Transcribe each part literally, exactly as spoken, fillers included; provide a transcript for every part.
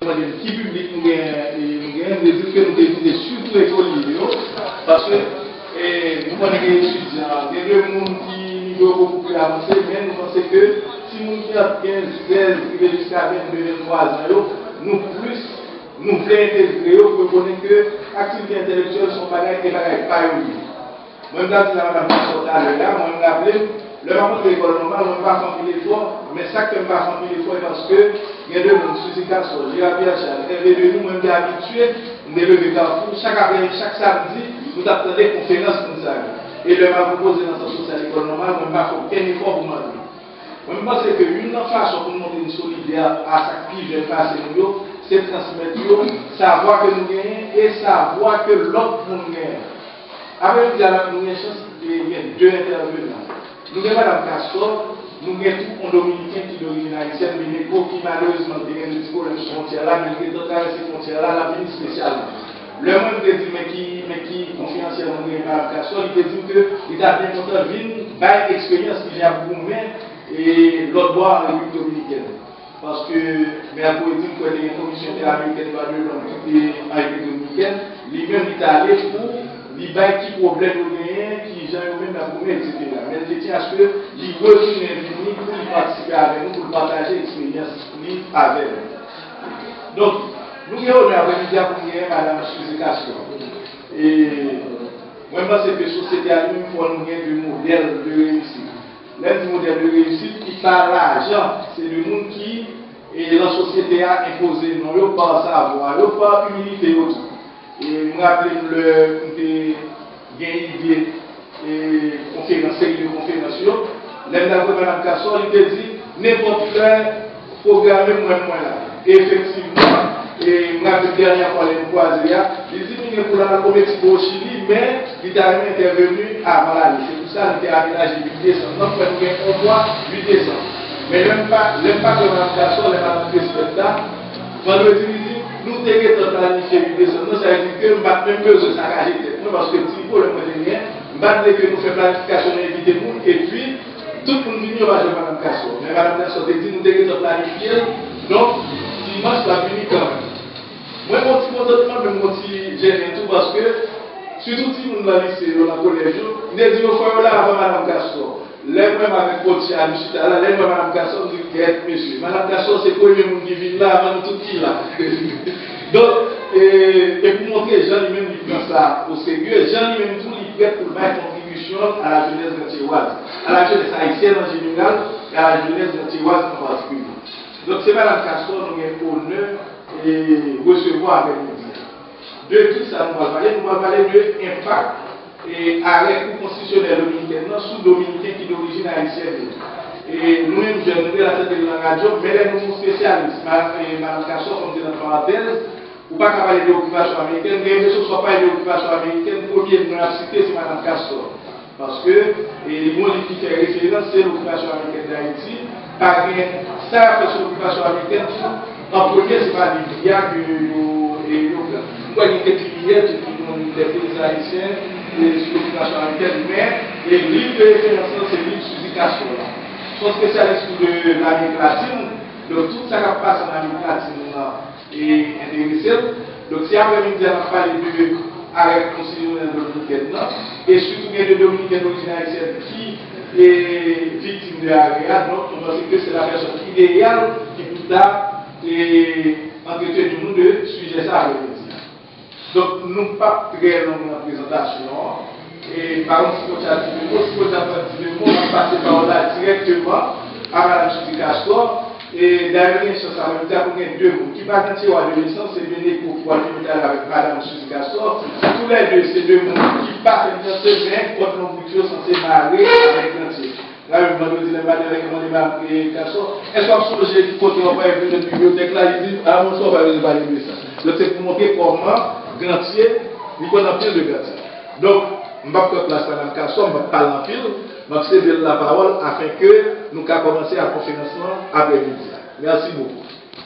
qui public nous gagnons, nous disons que nous devons surtout l'école, parce que nous avons des étudiants, des deux mondes qui sont beaucoup plus avancés, mais nous pensons que si nous avons quinze, seize, jusqu'à vingt-deux, vingt-trois ans, nous plus, nous voulons intégrer, pour connaître que les activités intellectuelles sont pas des pas oubliées. Moi, je me dis à Mme Sortal, là, moi, je me rappelle, le moment de l'école normale, on ne va pas faire l'effort, mais ça que je ne vais pas faire l'effort parce que il y a deux mondes suscitation. J'ai appris à chaque réveil, nous, on est habitués, on est levé carrefour, chaque après, chaque samedi, nous attendons des conférences comme ça. Et le m'a proposé dans ce social l'école normale, on ne va pas faire aucun effort pour moi. Moi, je pense qu'une façon pour nous montrer une solidarité à chaque qui vient passer nous, c'est transmettre, savoir que nous gagnons et savoir que l'autre nous gagne. Avec nous, nous avons une chance, il y a deux intervenants. Nous avons Mme Castor, nous avons un Dominicain qui est d'origine haïtienne, Minéco, qui malheureusement a des petits problèmes sur la frontière là, mais il doit traverser la frontière là, la vie spécialement. Le monde me dit, mais qui, mais qui confidentiellement, nous avons Mme Castor, il te dit qu'il a bien content de venir, par expérience qu'il a pour moi, et l'autre bois en République dominicaine. Parce que, mais à cause d'une commission américaine de l'homme qui est en République dominicaine, lui-même il est allé pour il y a qui problème qui j'ai même la première, et cetera. Mais je tiens à ce que il retourne venir pour participer avec nous, pour partager l'expérience avec nous. Donc, nous avons après-midi pour Madame Suzy Castor. Et moi, je pense que la société a une fois nous avons des modèles de réussite. L'un des modèles de réussite qui parle l'argent, c'est le monde qui, et la société a imposé, non, il n'y a pas savoir, il n'y a pas humilité autour. Et je me rappelle le gagné et conférence, série de conférences. L'un de Mme Castor, il te dit n'importe quel programme moins moins là. Et effectivement, et je me rappelle la dernière fois, les croisés, il dit qu'il est pour la Mexico au Chili, mais il est intervenu avant l'année. C'est pour ça qu'il était aménagé huit décembre. Donc, nous avons un mois huit décembre. Mais l'impact de Mme Castor, le Mme Présidenta, vendredi midi, nous devons planifier huit décembre. Ça veut dire que nous n'avons même besoin de saccager tête. Parce que si pour le mois de mai, nous avons que nous faisons planification d'inviter nous et puis tout le monde vient à Mme Castor. Mais Mme Castor dit que nous devons planifier. Donc, dimanche, la venir quand même. Moi, mon petit contentement, mais mon petit gêne tout parce que, surtout si nous dans le lycée, dans le collège, nous dit au foyer là avant Mme Castor. L'aime avec Poti à Michita, là, l'aime Mme Castor, dit que monsieur. Mme Castor, c'est le premier monde qui vit là avant tout qui là. Donc, et, et pour montrer Jean lui-même, il prend ça au sérieux, Jean lui-même, tout, il prête pour mettre contribution à la jeunesse antilloise, à la jeunesse haïtienne en général, et à la jeunesse antilloise en particulier. Donc, c'est Mme Castor, nous avons honneur et recevoir avec nous. De tout ça, nous allons parler, nous allons parler de l'impact et arrêt constitutionnel dominicain, sous dominicain qui est d'origine haïtienne. Et nous-mêmes, je nous la tête de la radio, mais les nouveaux spécialistes, Mme Castor, comme dit dans la parenthèse, ou pas qu'à parler d'occupation américaine, mais que ce ne soit pas une occupation américaine, premier de la cité, c'est Mme Castor. Parce que les mots qui fait référence, c'est l'occupation américaine d'Haïti. Par rien, ça fait sur l'occupation américaine, en premier, c'est pas des milliards que nous voyons quelques milliards qui ont des pays haïtiens sur l'occupation américaine, mais les livres de référence, c'est les livres Suzy Castor. Sont spécialistes de l'Amérique latine, donc tout ça qui passe en Amérique latine est intéressé. Donc si après-midi, on va parler de l'arrêt constitutionnel dominicain, et surtout il y a des dominicains d'origine haïtienne qui est victime de l'arrêt, donc on pense que c'est la personne idéale qui peut entretenir nous de sujet ça après-midi. Donc nous ne pas très long dans la présentation. Et par contre, si vous avez dit le mot, si vous avez dit le mot, on va passer par là directement à Mme Suzy Castor. Et d'ailleurs, il y a une chance à même temps pour deux mots. Qui va sentir à l'adolescence, c'est Minéco qui va venir avec Mme Suzy Castor. Tous les deux, c'est deux mots qui partent dans ce même contre l'ambition censé marrer avec l'entier. Là, je me dis, je vais recommander Mme Castor. Est-ce qu'on a changé du côté, on va venir dans la bibliothèque là, il dit, ah, mon soir, on va valider ça. Donc, c'est pour montrer comment Grantier, il connaît plus de Grantier. Donc, je ne vais pas place Mme Castor, je vais parler en pile, je vais céder la parole afin que nous puissions commencer la conférence après-midi. Merci beaucoup.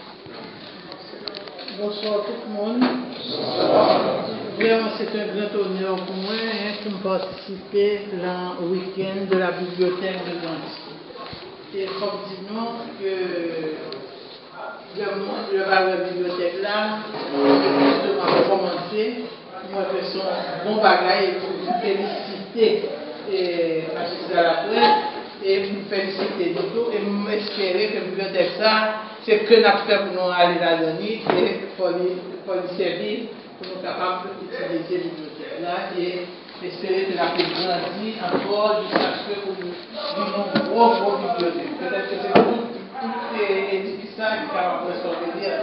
Bonsoir tout le monde. Bonsoir. Vraiment, c'est un grand honneur pour moi hein, pour me participer au week-end de la bibliothèque de Grantier. Et comme dit non, que le valeur bibliothèque là, justement commencer, moi je son bon bagage pour féliciter et magistrat Lapointe et pour féliciter Dodo et m'espérer que la bibliothèque ça, c'est que nous avons fait pour nous aller la donner et pour nous servir, pour nous capables d'utiliser la bibliothèque là et espérer que la plus grandie encore jusqu'à ce que nous vivons une grosse, grosse bibliothèque. Peut-être que c'est tout. Et édifices qui sont capables de sortir.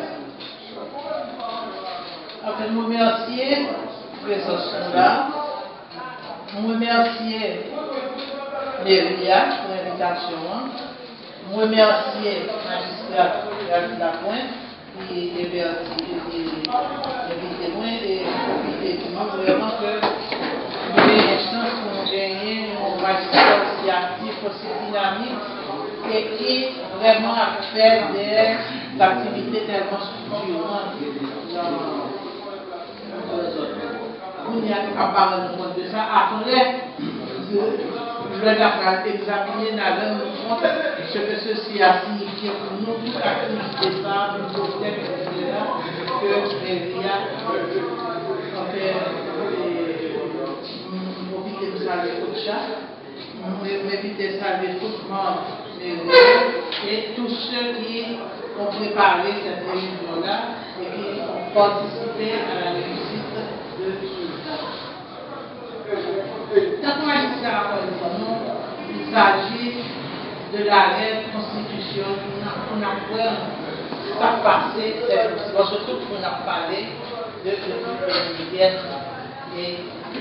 Après, nous remercier pour les là. Nous remercier Méria pour l'invitation. Nous remercier le magistrat de la Pointe qui est invité moi et profiter du monde vraiment que nous avons une chance pour nous gagner un magistrat aussi actif, aussi dynamique. Et qui vraiment a fait des activités tellement structurantes dans on y a parlé de ça. Après, je vais examiner dans nous compte ce que ceci a signifié pour nous, toute activité ça, le problème, et cetera, que les gars ont fait profiter de ça avec le chat, m'inviter de ça avec tout le monde. Et tous ceux qui ont préparé cette réunion-là et qui ont participé à la réussite de ce Quand on il s'agit de l'arrêt constitutionnel qu'on a pas passé, parce que tout on a parlé de l'Union et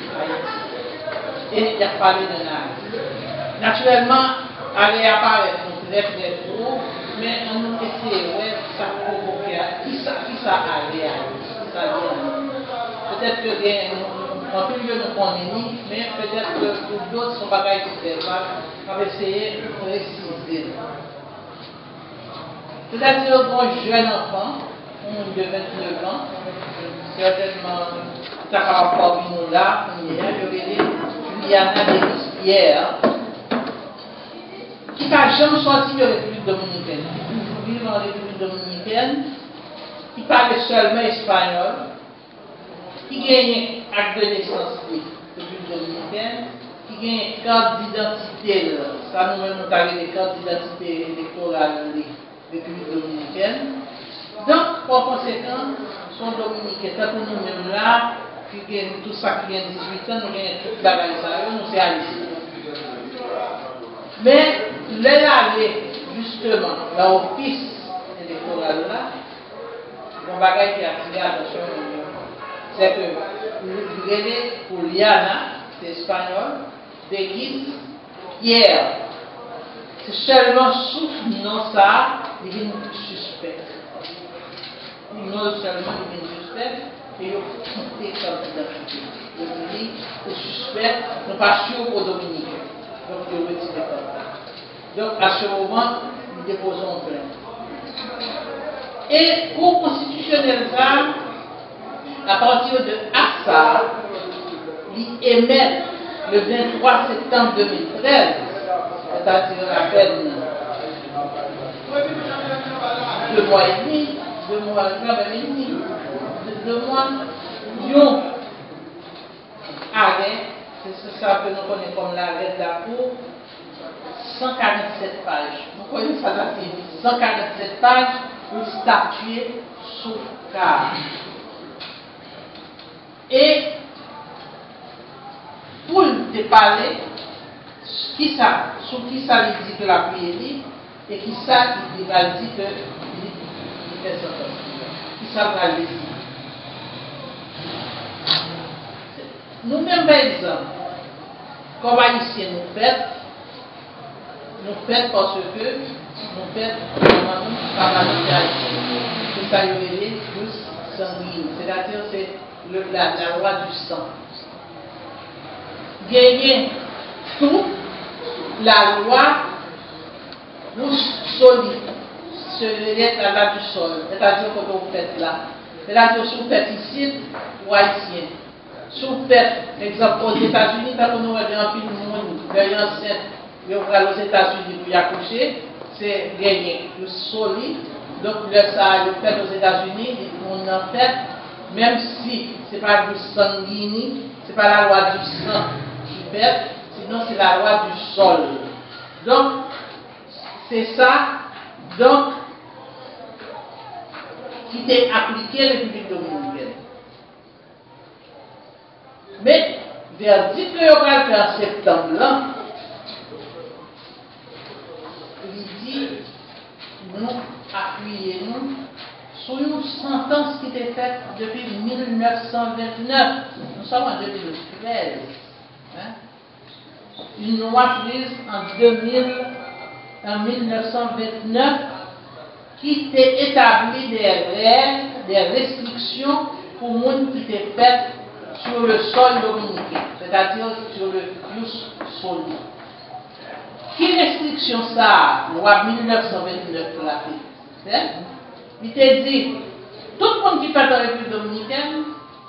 et il a parlé de l'arrêt. Naturellement, aller apparaître très très trop, mais on nous essaie, ouais, ça provoque, qui ça, qui ça allait, qui ça vient. Peut-être que en plus de nous connaître, mais peut-être que pour d'autres sont bagages différents, on va essayer de préciser. Peut-être que un jeune enfant, un de vingt-neuf ans, certainement, ça va pas venir là, il y a Juliana Denis Pierre, qui n'a jamais sorti de la République dominicaine, qui vit en République dominicaine, qui parle seulement espagnol, qui gagne acte de naissance de la République dominicaine, qui gagne carte d'identité, ça nous-mêmes nous avons des cartes d'identité électorale de la République dominicaine. Donc, par conséquent, sont dominicains, tant que nous-mêmes là, qui gagnent tout ça qui vient dix-huit ans, nous gagnons toute la réalisation, nous c'est ici. Mais, l'aller justement dans l'office électoral là, mon bagage qui a attiré l'attention, c'est que vous regardez pour Liana, c'est espagnol, d'église, hier, c'est seulement sous non ça, il vient suspect. Non seulement il vient suspect, et il faut compter comme identité. Le dit, c'est suspect, non pas sûr pour Dominique. Donc, il retire comme ça. Donc, à ce moment, nous déposons plainte. Et pour constitutionnel ça, à partir de Assar, il émet le vingt-trois septembre deux mille treize, c'est-à-dire à peine deux mois et demi, deux mois et demi, deux mois, nous arrêt, c'est ça que nous connaissons comme l'arrêt de la Cour, cent quarante-sept pages. Vous connaissez ça, cent quarante-sept pages pour statuer sous cas. Et pour te parler, qui ça, sur qui ça lui dit que la prière et qui ça il va dire que il fait ça. Qui ça va le dire. Nous-mêmes, par exemple, comme haïtiens, nous faisons, nous faisons parce que nous faisons par la haïtienne. C'est ça, il y a plus sanguine. C'est-à-dire, c'est la, la loi du sang. Gagner tout la loi pour solide, c'est la loi du sol. C'est-à-dire que vous faites là. C'est-à-dire que vous faites ici, ou haïtien. Si vous faites, exemple, aux États-Unis, quand on a un film monde, derrière enceinte, et on va aux États-Unis pour y accoucher, c'est gagner le solide Donc, le ça, le fait aux États-Unis, on en fait, même si ce n'est pas du sanguini, ce n'est pas la loi du sang qui fait, sinon c'est la loi du sol. Donc, c'est ça, donc, qui était appliqué à la République dominicaine. Mais, verdict que on va faire en septembre, là, il dit, nous appuyons-nous sur une sentence qui était faite depuis mille neuf cent vingt-neuf. Nous sommes en deux mille treize. Hein? Une loi prise en, deux mille, en mille neuf cent vingt-neuf qui était établi des règles, des restrictions pour le monde qui était fait sur le sol dominicain, c'est-à-dire sur le jus soli. Qui restriction ça, loi mille neuf cent vingt-neuf pour la fait? Il t'a dit, tout le monde qui fait dans la République dominicaine,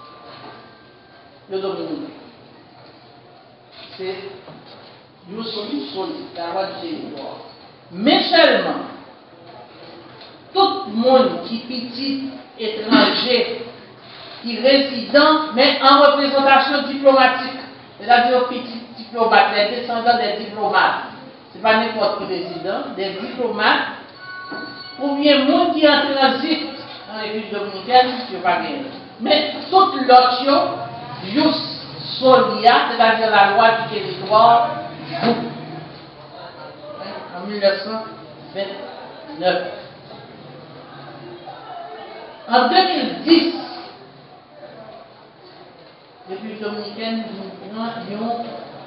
le dominicain. C'est jus soli, la loi du territoire. Mais seulement, tout le monde qui est petit, étranger, qui est résident, mais en représentation diplomatique, c'est-à-dire petit diplomate, les descendants des diplomates, ce n'est pas n'importe quel résident, des diplomates, ou bien le monde qui est en transit en République dominicaine, je ne sais pas bien. Mais toute l'autre, jus solia, c'est-à-dire la loi du territoire, en mille neuf cent vingt-neuf. En deux mille dix, la République dominicaine ont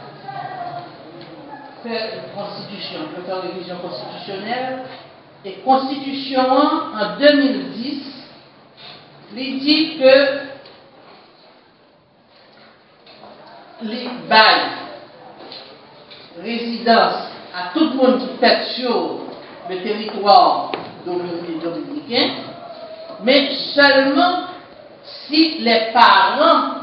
fait une constitution, ils ont fait une révision constitutionnelle, et constitution en deux mille dix, il dit que les bails, résidence à tout le monde qui fait sur le territoire dominicain, mais seulement si les parents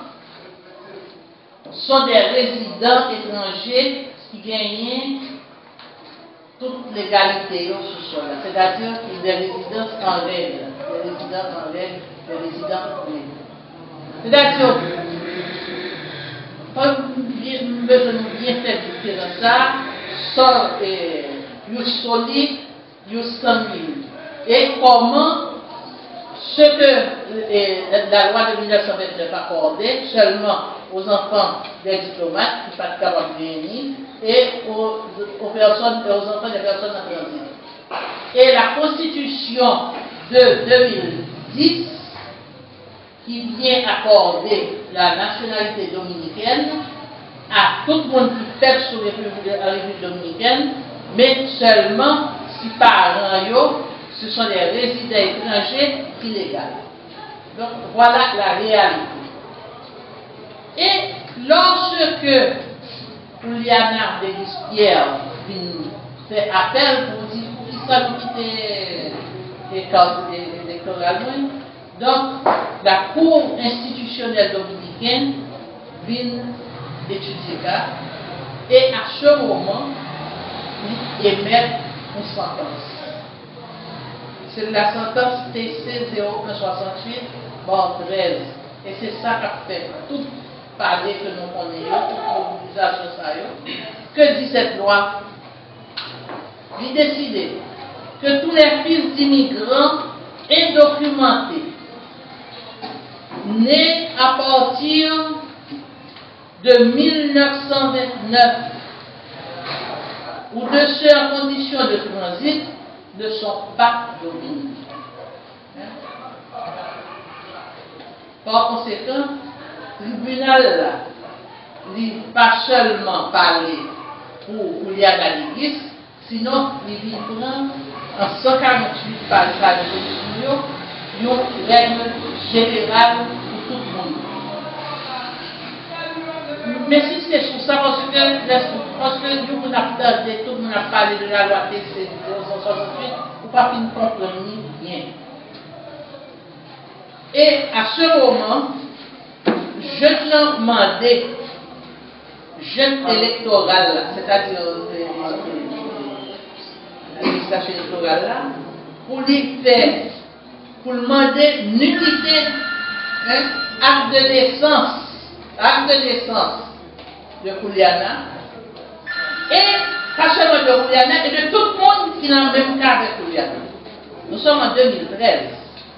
sont des résidents étrangers qui gagnent toute l'égalité au sous-sol, c'est-à-dire des résidences en règle, des résidents en règle, des résidents en règle. C'est-à-dire, quand nous devons bien faire différence ça, sans le solide, le sanguine. Et comment ce que la loi de mille neuf cent vingt-neuf accordait seulement aux enfants des diplomates qui ne sont pas capables de venir et aux, aux, personnes, aux enfants des personnes en transit. Et la constitution de deux mille dix qui vient accorder la nationalité dominicaine à tout le monde qui fait sur la République dominicaine, mais seulement si parents ce sont des résidents étrangers illégaux. Donc voilà la réalité. Et lorsque Juliana de Guispierre fait appel pour dire qu'il s'est quitté l'électoral, donc la Cour institutionnelle dominicaine vient étudier ça et à ce moment, il émet une sentence. C'est la sentence T C zéro un soixante-huit, bon treize. Et c'est ça qu'a fait tout parler que nous connaissons, toute mobilisation ça. Que dit cette loi? Il décide que tous les fils d'immigrants indocumentés nés à partir de mille neuf cent vingt-neuf ou de ceux en condition de transit ne sont pas dominicains. Par conséquent, le tribunal n'a pas seulement parlé pour Juliana de Guispierre, sinon il vient prendre en cent quarante-huit pages de constitution une règle générale pour tout le monde. Mais si c'est sur ça, parce que, parce que nous, on a, tout le monde a parlé de la loi T C mille neuf cent soixante-huit, pour pas finir comprendre rien. Et à ce moment, je l'ai demandé, jeune électoral, c'est-à-dire législation électorale là, pour lui faire, pour demander nullité, hein, acte de naissance, acte de naissance de Juliana, et pas seulement de Juliana, et de tout le monde qui n'a le même cas avec Juliana. Nous sommes en deux mille treize.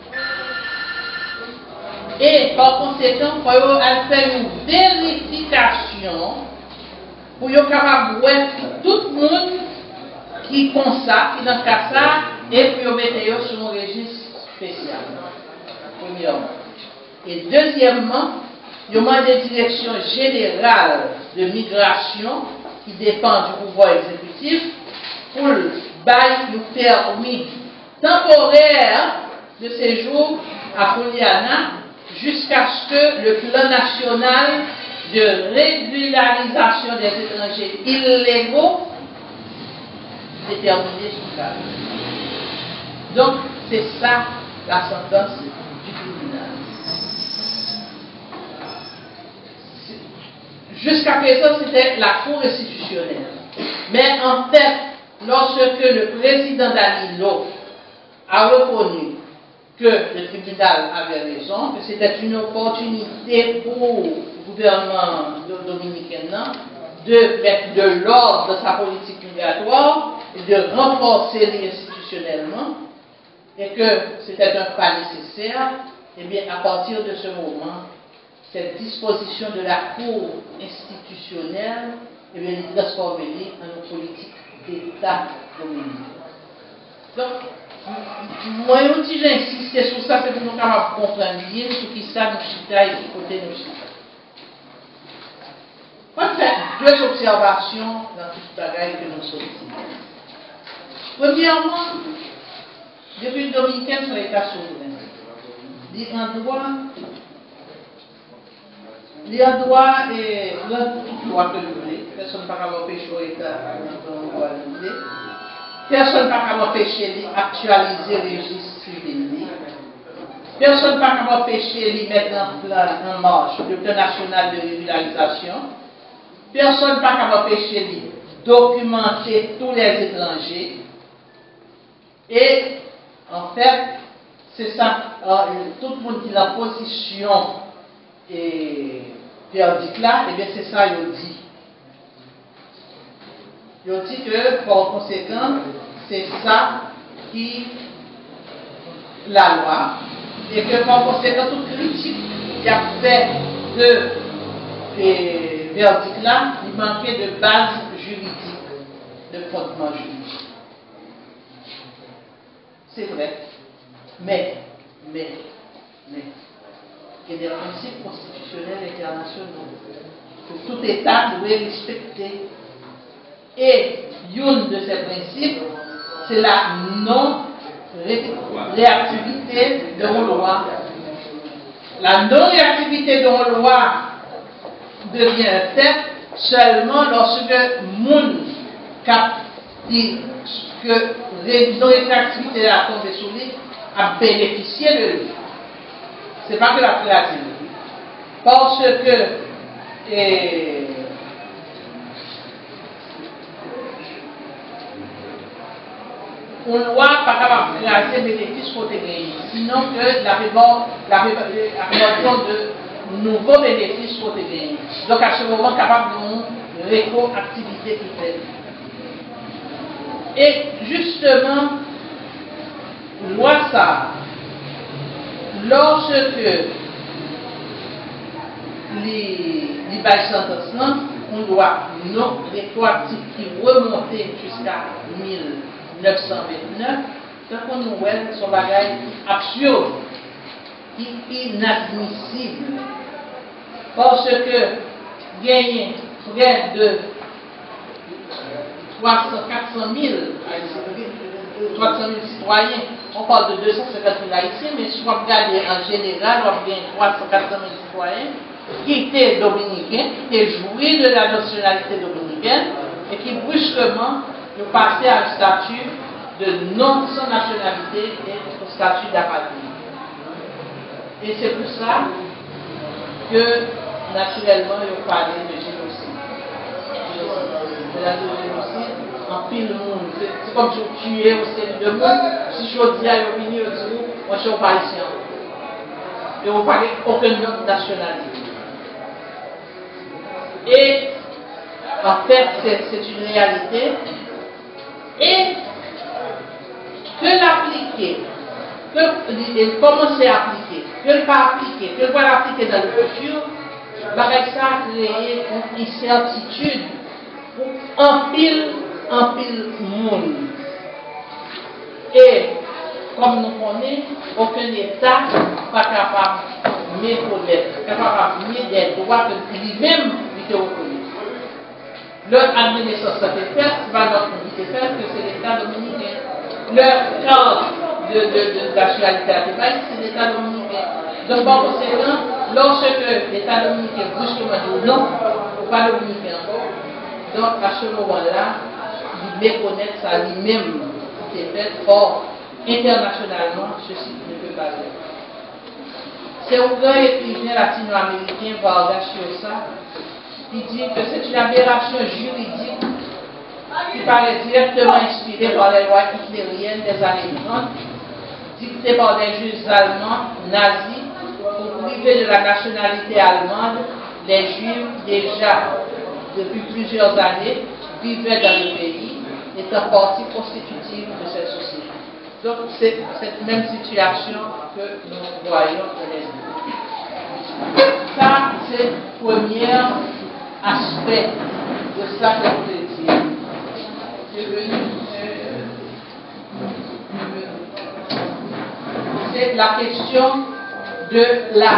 Et par conséquent, il faut faire une vérification pour être capable de voir tout le monde qui comme ça, qui dans le cas ça, et pour mettre sur un registre spécial. Premièrement. Et deuxièmement, il y a des directions générales de migration qui dépendent du pouvoir exécutif pour nous permis temporaire de séjour à Juliana jusqu'à ce que le plan national de régularisation des étrangers illégaux déterminé sous cas. Donc, c'est ça la sentence du tribunal. Jusqu'à présent, c'était la Cour institutionnelle. Mais en fait, lorsque le président Danilo a reconnu que le tribunal avait raison, que c'était une opportunité pour le gouvernement dominicain de mettre de l'ordre dans sa politique migratoire et de renforcer institutionnellement, et que c'était un pas nécessaire, et bien à partir de ce moment, cette disposition de la Cour institutionnelle, et bien est transformée en une politique d'État dominicain. Donc, moi, si j'insiste sur ça, c'est pour nous capables de comprendre bien ce qui ça nous chita et du côté nous chita. On va faire deux observations dans tout ce bagage que nous sommes ici. Premièrement, les République dominicaine sont l'État souverain. Il en droit, il en droit et toute loi que vous voulez. Personne ne peut pas empêcher l'État dans loi que vous voulez. Personne ne peut pas empêcher d'actualiser le registre civil. Personne ne peut pas empêcher de mettre en, plan, en marche le plan national de régularisation. Personne ne peut pas empêcher de documenter tous les étrangers. Et en fait, c'est ça, alors, tout le monde qui est en position et verdict là, et bien c'est ça il dit. Il dit que par conséquent, c'est ça qui la loi, et que par conséquent, toute critique qui a fait de et verdict là, il manquait de base juridique, de fondement juridique. C'est vrai. Mais, mais, mais, il y a des principes constitutionnels internationaux que tout État doit respecter. Et une de ces principes, c'est la non-réactivité de nos lois. La non-réactivité de nos lois devient un fait seulement lorsque moun cap dit que la non-réactivité a tombé sur lui a bénéficié de lui. Ce n'est pas que la créativité. Parce que et, on ne doit pas capable de créer des bénéfices pour gagner, sinon que la révolution de nouveaux bénéfices pour gagner. Donc à ce moment, capable de rétroactivité qui fait. Et justement, loi ça, lorsque les bails sentences, on doit non rétroactif qui remonter jusqu'à mille neuf cent vingt-neuf, donc on nous voit son bagage absurde, qui est inadmissible. Parce que gagner près de trois cents à quatre cent mille citoyens, on parle de deux cent cinquante mille haïtiens, mais si on regarde en général, on gagne trois cents à quatre cent mille citoyens qui étaient dominicains, qui étaient joués de la nationalité dominicaine et qui brusquement ont passé à un statut de non sans nationalité et au statut d'apatride. Et c'est pour ça que naturellement ils ont parlé de génocide. De la génocide en pile monde. c'est comme si on tuait au sein de monde, si je dis à l'opinion, je dis, moi je suis pas ici. Et on parle aucune autre nationalité. Et en fait, c'est une réalité. Et que l'appliquer, que commencer à appliquer, que ne pas appliquer, que ne pas l'appliquer dans le futur, avec ça, créer une incertitude pour un pile, un pile monde. Et comme nous connaissons, aucun État n'est pas capable de méconnaître, capable de mettre des droits que lui-même lui reconnaît. Leur administration s'est faite, c'est pas notre qui s'est faite, que c'est l'État dominicain. Leur cadre de, de, de, nationalité à Québec, c'est l'État dominicain. Donc, par conséquent, lorsque l'État dominicain brusquement dit non, pas dominicain encore, donc à ce moment-là, il méconnaît ça lui-même qui s'est fait. Or, internationalement, ceci ne peut pas être. C'est un grand écrivain latino-américain, Vargas Llosa, qui dit que c'est une aberration juridique qui paraît directement inspirée par les lois hitlériennes des années trente, dictées par des juges allemands nazis pour priver de la nationalité allemande les juifs déjà depuis plusieurs années vivaient dans le pays, étant partie constitutive de cette société. Donc c'est cette même situation que nous voyons dans les îles. Ça, c'est le premier aspect de ça que je voulais dire. C'est la question de la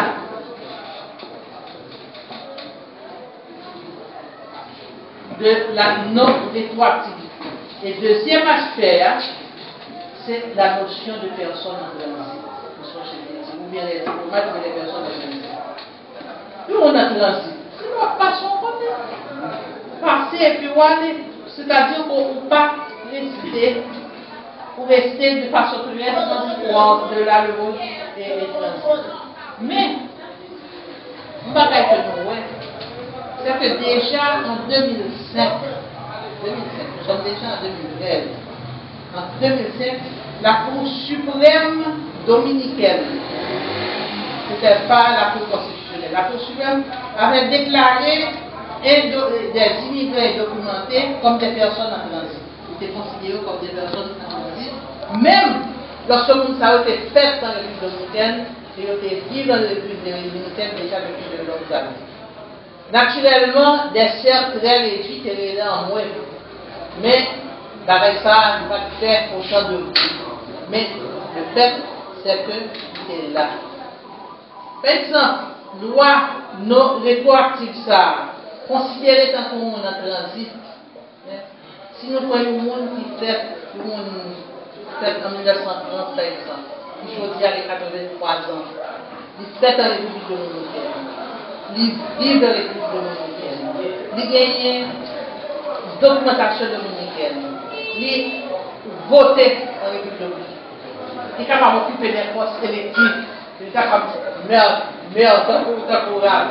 de la non-rétroactivité. Et deuxième aspect, c'est la notion de personne en transit. Ou bien les diplomates ou les personnes en transit. Nous, on a transit. C'est notre passion qu'on est. Passer et puis aller. C'est-à-dire qu'on ne peut pas rester, pour rester de façon plurielle transitoire de là le monde et les transits. Mais, on va dire que nous, ouais, c'est que déjà en deux mille cinq, deux mille cinq, nous sommes déjà en deux mille treize, en deux mille cinq, la Cour suprême dominicaine, c'était pas la Cour constitutionnelle, la Cour suprême avait déclaré des immigrés documentés comme des personnes en transit. Ils étaient considérés comme des personnes en transit, même lorsque nous avons été fait dans la République dominicaine et ont été vivre dans la République dominicaine déjà depuis de longues années. Naturellement, des serres très réduites et là en moins. Mais, avec ça, on va faire autant de bruit. Mais le fait, c'est que c'est là. Par exemple, loi non rétroactive, ça, considérée tant que monde en transit. Si nous prenons un monde qui fait, le monde fait en mille neuf cent trente, par exemple, qui choisit à quatre-vingt-trois ans, il fait en République dominicaine. Il vit dans les République dominicaine. Il gagne documentation dominicaine. Il vote en République dominicaine. Il est capable d'occuper des postes électifs. Il est capable de maire, maire temporaire.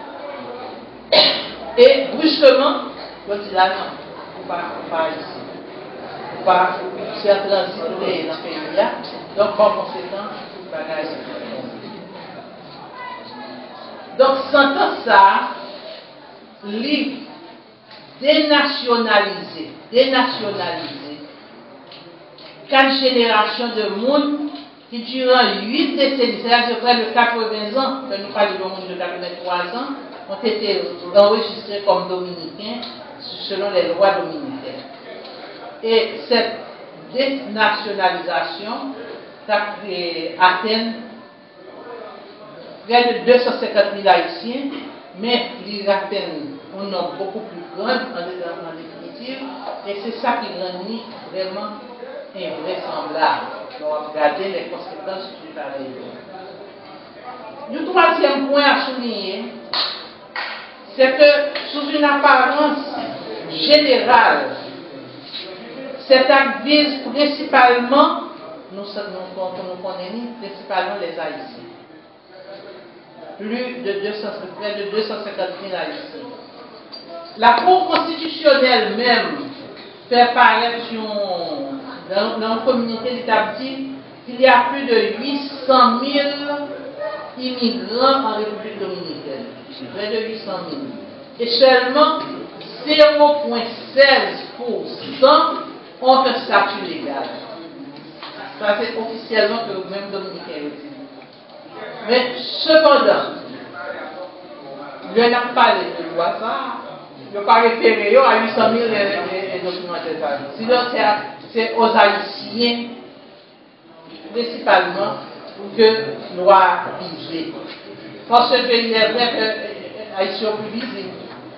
Et brusquement, il dit là, non, il ne faut pas ici. Il ne faut pas faire transit dans le pays. Donc, par conséquent, il va gagner. Donc, sentant ça, les dénationaliser, dénationaliser, quatre générations de monde qui, durant huit décennies, c'est-à-dire près de quatre-vingts ans, que nous parlons de monde de quatre-vingt-trois ans, ont été enregistrés comme dominicains selon les lois dominicaines. Et cette dénationalisation a créé Athènes près de deux cent cinquante mille Haïtiens, mais ils atteignent un nombre beaucoup plus grand en définitive, et c'est ça qui rend vraiment invraisemblable. On va regarder les conséquences du pareil. Le troisième point à souligner, c'est que sous une apparence générale, cet acte vise principalement, nous, nous, nous connaissons principalement les Haïtiens. Plus de deux cents, près de deux cent cinquante mille Haïtiens. La Cour constitutionnelle même fait paraître une dans, dans la communauté d'établis, qu'il y a plus de huit cent mille immigrants en République dominicaine. Près de huit cent mille. Et seulement zéro virgule seize pour cent ont un statut légal. Ça, c'est officiellement que vous-même dominicain le dit. Mais cependant, je n'ai pas parlé de loi ça, je n'ai pas référé à huit cent mille documentaires. Sinon, c'est aux Haïtiens, principalement, que loi visée. Parce qu'il est vrai que Haïtiens sont plus visibles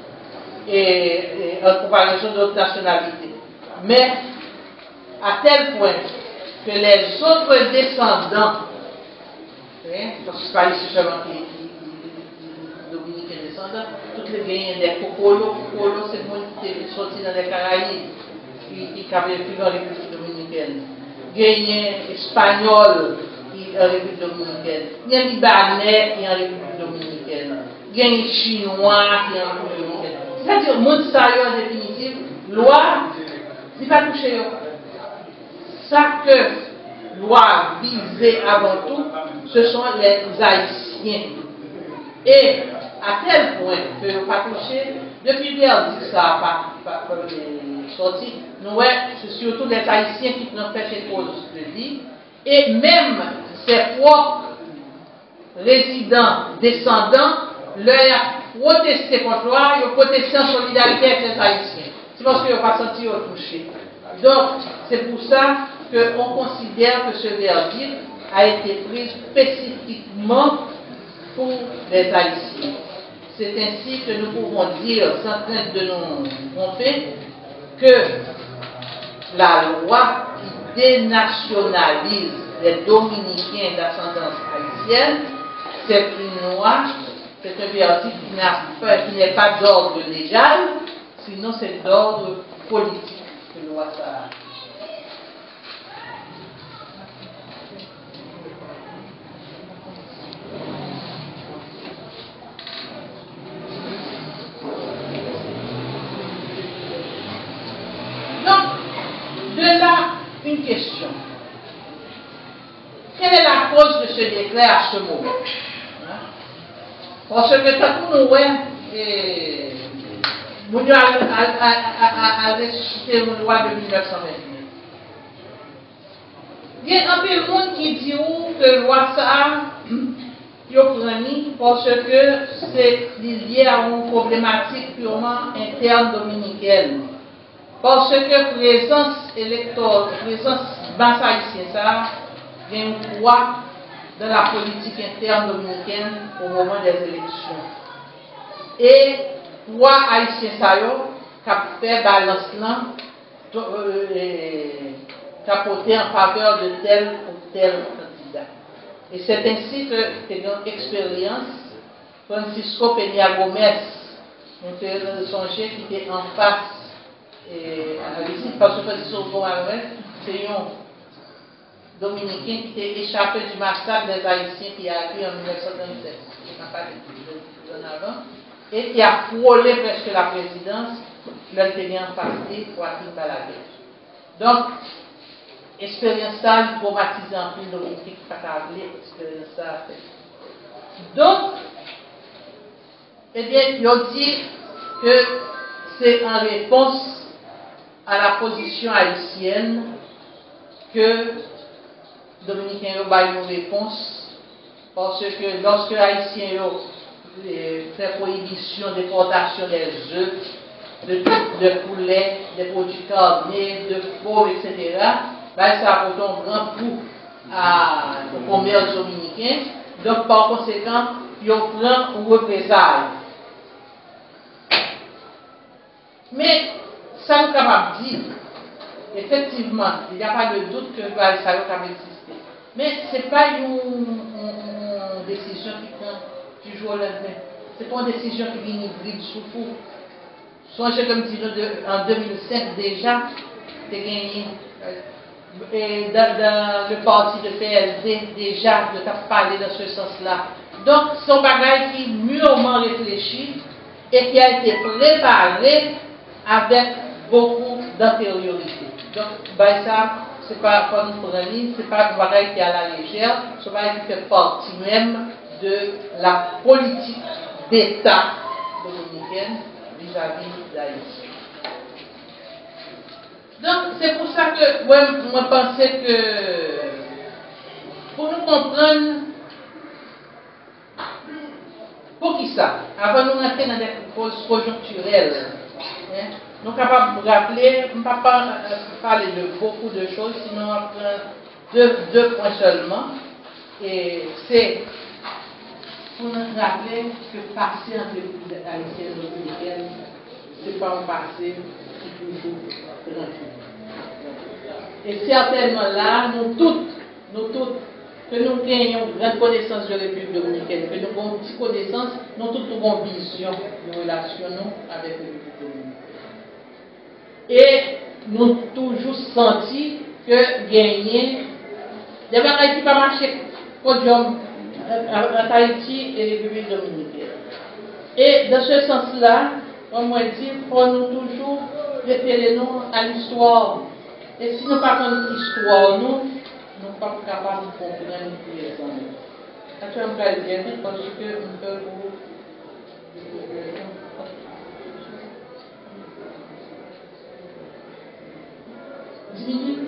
et, et en comparaison d'autres nationalités. Mais à tel point que les autres descendants, hein, parce que ce n'est pas ici seulement qui dominicains descendants, toutes les gagnants des Cocolo, Cocolo c'est le monde qui est sorti dans les Caraïbes, qui, qui avait vécu dans la République dominicaine. Gagnants espagnols qui en République dominicaine. Il y a Libanais qui en République dominicaine. Gagnants chinois qui en République dominicaine. C'est-à-dire, le monde sérieux en définitive, loi, il ne va pas toucher. Ça que loi visée avant tout, ce sont les Haïtiens. Et à tel point que nous pas touché, depuis bien dit ça par, par, par les sorties, nous ouais, c'est surtout les Haïtiens qui n'ont fait chez cause de vie, et même ses propres résidents, descendants, leur protester contre loi, ils ont protesté en solidarité avec les Haïtiens. C'est parce qu'ils n'ont pas senti touché. Donc, c'est pour ça qu'on considère que ce verdict a été pris spécifiquement pour les Haïtiens. C'est ainsi que nous pouvons dire, sans crainte de nous tromper, que la loi qui dénationalise les Dominicains d'ascendance haïtienne, c'est une loi, c'est un verdict qui n'est pas d'ordre légal, sinon c'est d'ordre politique que loi ça a. De là, une question. Quelle est la cause de ce décret à ce moment? Parce que quand nous voyons, nous avons ressuscité une loi de mille neuf cent vingt-neuf. Il y a un peu de monde qui dit que la loi ça, il y parce que c'est lié à une problématique purement interne dominicaine. Parce que présence électorale, présence basse haïtienne, ça, il y a une poids dans la politique interne dominicaine au moment des élections. Et poids haïtien, ça, qui a fait balance là, capoter en faveur de tel ou tel candidat. Et c'est ainsi que, c'est notre expérience, Francisco Peña Gomez, on peut songer qui était en face. Et à la visite, parce que Francisco Gomez, c'est un Dominicain qui était échappé du massacre des Haïtiens qui a eu en mille neuf cent trente-sept, qui n'a pas été avant, et qui a frôlé presque la présidence, là il était bien parti pour atteindre la guerre. Donc, expérience ça, il traumatise un peu le Dominicain qui n'a pas appelé expérience ça. Donc, eh bien, ils ont dit que c'est en réponse à la position haïtienne que Dominicain a eu une réponse, parce que lorsque Haïtiens fait prohibition de déportation des œufs, de, de poulets, des produits carnés, de faux, et cetera, ben, ça apporte un grand coup au commerce dominicain. Donc, par conséquent, ils ont pris une représailles. Mais, ça nous capable de dire, effectivement, il n'y a pas de doute que ça va exister. Mais ce n'est pas une, une, une décision qui prend du jour au lendemain. Ce n'est pas une décision qui vient hybride sous fou. Songez comme disons en deux mille cinq déjà, tu as gagné. Et dans, dans le parti de P L D, déjà, de t'as parlé dans ce sens-là. Donc, c'est un bagage qui est mûrement réfléchi et qui a été préparé avec beaucoup d'antériorité. Donc, ben ça, c'est pas pas nous prendre en ligne, c'est pas un bagage qui est à la légère, c'est un bagage qui fait partie même de la politique d'État dominicaine vis-à-vis d'Haïti. Donc, c'est pour ça que moi, moi pensais que pour nous comprendre, pour qui ça, avant de nous rentrer dans des causes conjoncturelles, hein, nous sommes capables de vous rappeler, je ne vais pas parler de beaucoup de choses, sinon on va prendre deux, deux points seulement. Et c'est pour nous rappeler que passer entre les haïtiennes et les dominicaines, ce n'est pas un passé qui est toujours tranquille. Et certainement là, nous toutes, nous toutes, que nous gagnons une grande connaissance de la République dominicaine, que nous avons une petite connaissance, nous toutes nous avons une vision de relation avec la République dominicaine. Et nous avons toujours senti que gagner, des bagages qui ne pas marcher entre Haïti et la République dominicaine. Et dans ce sens-là, comme on dit, il faut nous toujours référer nous à l'histoire. Et si nous ne parlons pas de l'histoire, nous ne sommes pas capables de comprendre les années. Actuellement, je vais bien vite parce que nous pouvons vous. dix minutes.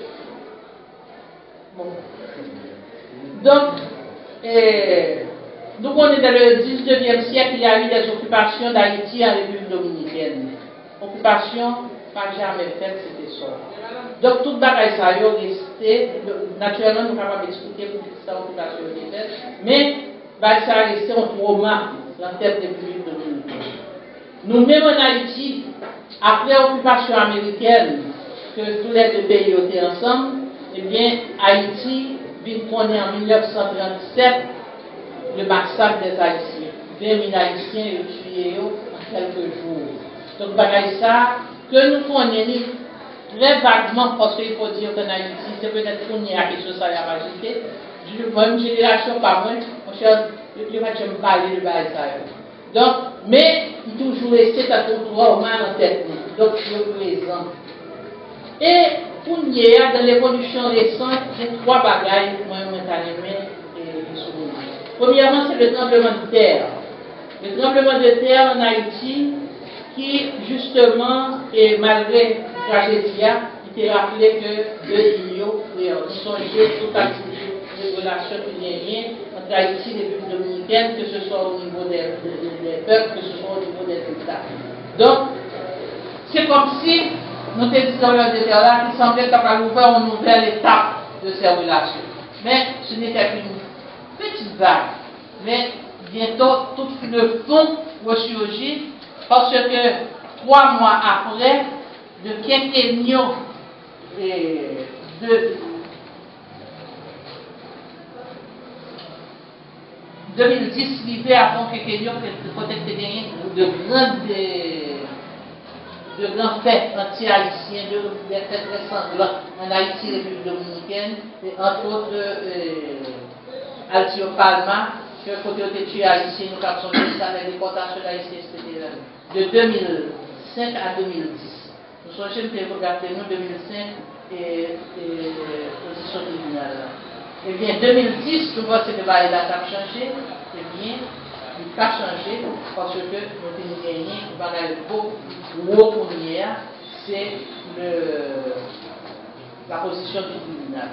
Bon. Donc, eh, nous on est dans le dix-neuvième siècle, il y a eu des occupations d'Haïti en République dominicaine. Occupation pas jamais faite, c'était ça. Donc, tout le bagage ça a resté, naturellement, nous sommes capables d'expliquer pour cette occupation est faite, mais bah, ça a resté un trauma dans la tête des République dominicaine. Nous-mêmes en Haïti, après l'occupation américaine, que tous les deux pays étaient ensemble, eh bien, Haïti vient connaître en mille neuf cent trente-sept le massacre des Haïtiens. vingt mille Haïtiens tués en quelques jours. Donc, bagage ça, que nous connaissons très vaguement, parce qu'il faut dire qu'en Haïti, c'est peut-être qu'on y a quelque chose à y rajouter. Moi, une génération par moi, mon cher, je ne vais pas me parler de bagage ça. Donc, mais, il toujours resté à tout droit en tête. Donc, je présente. Et, pour nous, dans l'évolution récente, il y a trois bagages que moi, je et souligner. Premièrement, c'est le tremblement de terre. Le tremblement de terre en Haïti, qui, justement, et malgré la tragédie, il était rappelé que de l'Union, nous songeons tout à les relations qu'il y a entre Haïti et les Républiques dominicaines, que ce soit au niveau des, des, des peuples, que ce soit au niveau des États. Donc, c'est comme si nous étions dans le désert là qui semblait capable d'ouvrir une nouvelle étape de ces relations. Mais ce n'était qu'une petite vague. Mais bientôt, tout le fond ressurgit parce que trois mois après, le quinquennio de deux mille dix, l'hiver avant quinquennio, peut-être gagné de grandes de grands faits anti-haïtiens, de faits très sanglants en Haïti et République dominicaine, et entre autres euh, Altio Palma, que côté de tuer haïtien, nous avons changé ça, les déportations d'haïtiens, et cetera. De deux mille cinq à deux mille dix. Nous sommes chez nous, regardez nous, deux mille cinq et, et position tribunale. Eh bien, deux mille dix, nous voyons que le bail là a changé, eh bien, il n'a pas changé parce que nous avons gagné, nous avons beaucoup gros pour nous, c'est la position du tribunal.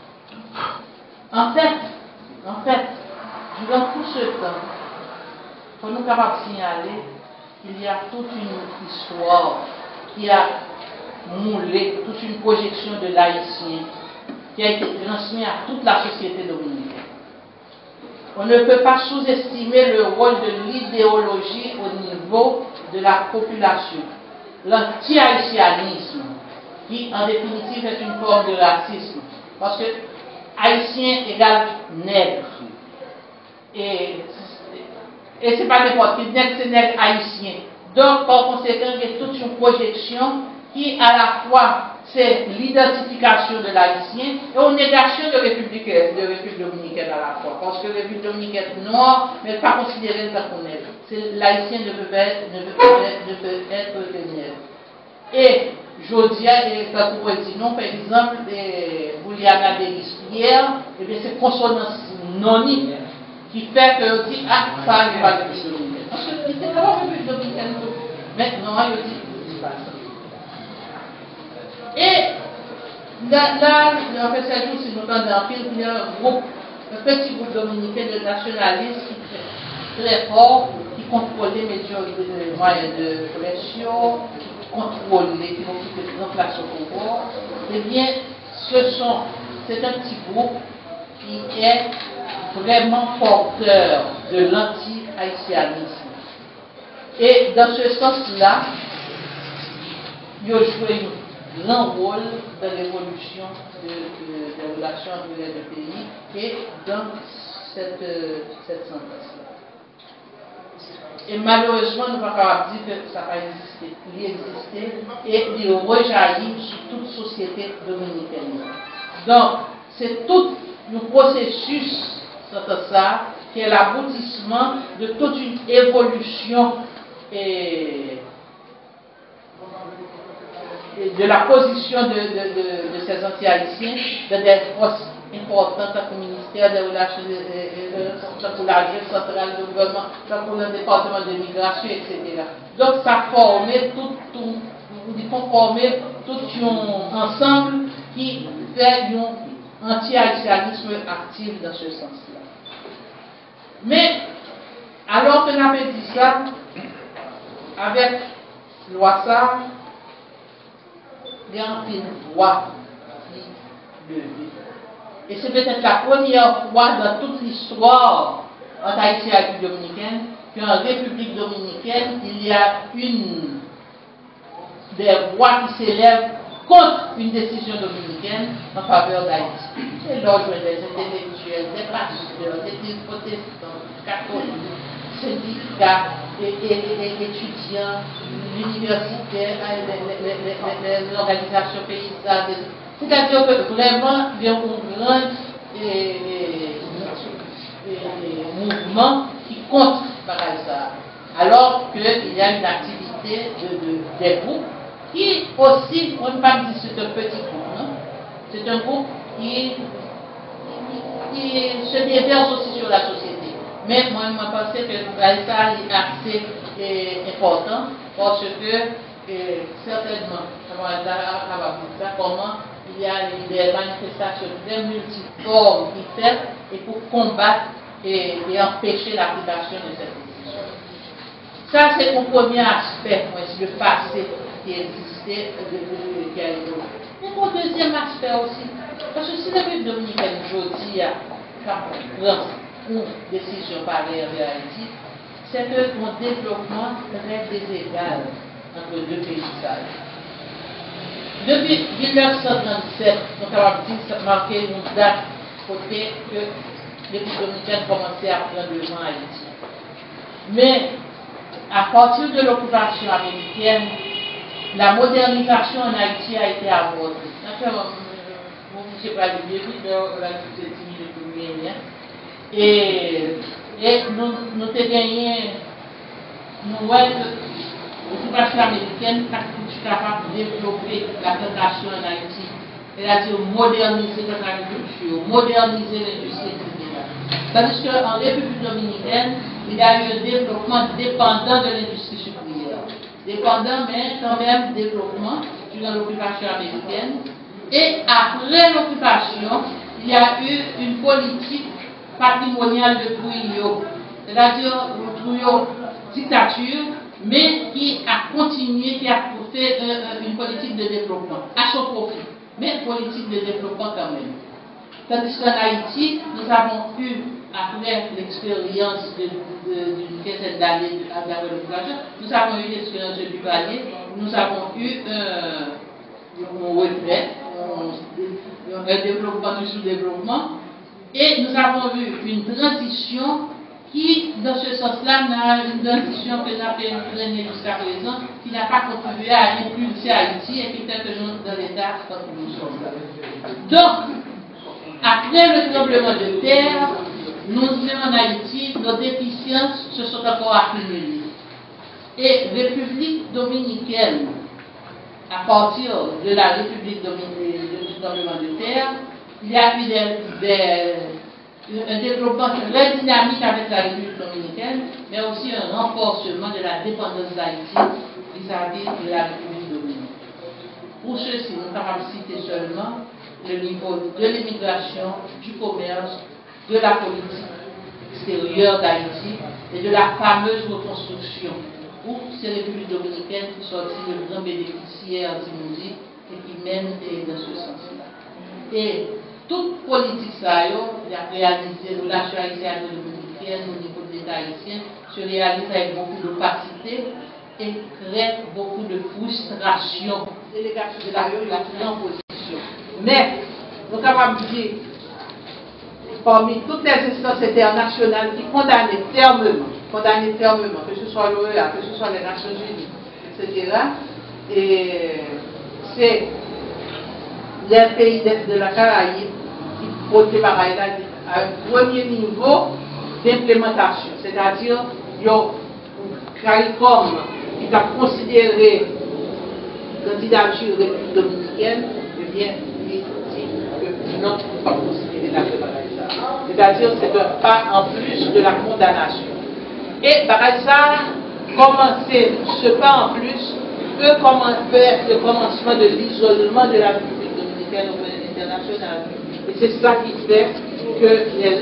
En fait, en fait, durant tout ce temps, il faut nous capables de signaler qu'il y a toute une histoire qui a moulé, toute une projection de l'haïtien qui a été transmise à toute la société dominicaine. On ne peut pas sous-estimer le rôle de l'idéologie au niveau de la population. L'anti-haïtianisme, qui en définitive est une forme de racisme. Parce que haïtien égale nègre. Et, et ce n'est pas n'importe qui, nègre c'est nègre haïtien. Donc par conséquent, il y a toute une projection qui à la fois c'est l'identification de l'haïtien et une négation de République, de République dominicaine à la fois. Parce que la République dominicaine est noire, mais pas considérée comme nègre. L'haïtien ne peut être, ne peut être, ne peut être que nègre. Et Jodia et quand vous dites non, par exemple, Bouliana Bélispière, et bien c'est consonance nonique qui fait que on dit ah ça n'est pas de République dominicaine. Parce que c'était pas la République dominicaine. Maintenant, il dit c'est pas ça. Et là, là en fait, c'est juste une autant d'un film, il y a un groupe, un petit groupe dominicain de nationalistes qui est très fort, qui contrôle les médias, les moyens de collection, qui contrôle les qui occupent de grandes places au pouvoir. Eh bien, ce sont, c'est un petit groupe qui est vraiment porteur de l'anti-haïtianisme. Et dans ce sens-là, il a joué un grand rôle dans l'évolution de, de, des relations entre les deux pays et dans cette, cette sentence-là. Et malheureusement, nous ne pouvons pas dire que ça n'a pas existé. Il existait et il rejaillit sur toute société dominicaine. Donc, c'est tout le processus, c'est ça, qui est l'aboutissement de toute une évolution et, et de la position de, de, de, de ces anti-haïtiens dans des postes importants comme le ministère des Relations pour l'Agence centrale du gouvernement, pour le département de migration, et cetera. Donc ça formait tout, tout, nous formait tout un ensemble qui fait un anti-haïtianisme actif dans ce sens-là. Mais, alors que nous avons dit ça, avec Loissard, il y a une voix qui levée. Et c'est peut-être la première fois dans toute l'histoire entre Haïti et la République dominicaine qu'en République dominicaine, il y a une des voix qui s'élèvent contre une décision dominicaine en faveur d'Haïti. C'est l'ordre des intellectuels, des pasteurs, des protestants, catholiques, syndicats, et, et, et, étudiants, universitaires, les organisations paysannes. C'est-à-dire que vraiment, il y a un grand et, et, et, mouvement qui contre ça. Alors qu'il y a une activité de, de, des groupes qui aussi, on ne peut pas dire que c'est un petit groupe, non? C'est un groupe qui, qui, qui se déverse aussi sur la société. Mais moi, je pense que ça est assez eh, important parce que eh, certainement, comment il y a des manifestations très multiformes qui fait et pour combattre et, et empêcher l'application de cette décision. Ça, c'est le premier aspect, moi, le passé qui existait, de, de, qui a évolué. Mais mon deuxième aspect aussi, parce que si la République dominicaine aujourd'hui a prend une décision pareille en Haïti, c'est que mon développement très déségal entre deux paysages. Depuis mille neuf cent trente-sept, nous avons marqué une date côté que les dominicaines commençaient à prendre le vent en Haïti. Mais à partir de l'occupation américaine, la modernisation en Haïti a été abordée. Naturellement, je ne sais pas le début, mais on a tout timide pour rien. Et, et nous nous avons gagné, nous voyons l'occupation américaine est capable de développer la plantation en Haïti, c'est-à-dire moderniser notre agriculture, moderniser l'industrie, et cetera. Tandis qu'en République dominicaine, il y a eu un développement dépendant de l'industrie sucrière. Dépendant, mais quand même développement durant l'occupation américaine. Et après l'occupation, il y a eu une politique patrimoniale de Trujillo, c'est-à-dire une Trujillo dictature, mais qui a continué, qui a fait euh, une politique de développement, à son profit, mais politique de développement quand même. Tandis qu'en Haïti, nous avons eu, après l'expérience d'une quinzaine d'années avec l'occupation, nous avons eu l'expérience de Duvalier, nous avons eu euh, un retrait, un, un développement du sous-développement, et nous avons eu une transition qui, dans ce sens-là, n'a une transition que nous avons fait jusqu'à présent, qui n'a pas contribué à impulser Haïti et qui fait que nous, dans l'État, comme nous sommes là. Donc, après le tremblement de terre, nous, en Haïti, nos déficiences se sont encore accumulées. Et République dominicaine à partir de la République dominicaine, du tremblement de terre, il y a eu des, des, un développement très dynamique avec la République dominicaine, mais aussi un renforcement de la dépendance d'Haïti vis-à-vis de la République dominicaine. Pour ceci, nous pouvons citer seulement le niveau de l'immigration, du commerce, de la politique extérieure d'Haïti et de la fameuse reconstruction, où ces républiques dominicaines qui sont aussi de grands bénéficiaires d'Imoudi et qui mènent dans ce sens-là. Et toute politique, ça y a réalisé, relation haïtienne-dominicaine au niveau de l'État haïtien, se réalise avec beaucoup d'opacité et crée beaucoup de frustration. Délégation de la population en position. Mais, nous sommes capables de dire, parmi toutes les instances internationales qui condamnent fermement, condamnent fermement, que ce soit l'O E A, que ce soit les Nations Unies, et cetera, et c'est les pays de, de la Caraïbe qui posent pareil là à un premier niveau d'implémentation, c'est-à-dire, il y a un CARICOM qui a considéré la candidature République dominicaine, eh bien, il dit que non, pas considérer la préparation. C'est-à-dire, c'est un pas en plus de la condamnation. Et par ça, commencer ce pas en plus peut faire le commencement de l'isolement de la République dominicaine au plan international. Et c'est ça qui fait que les,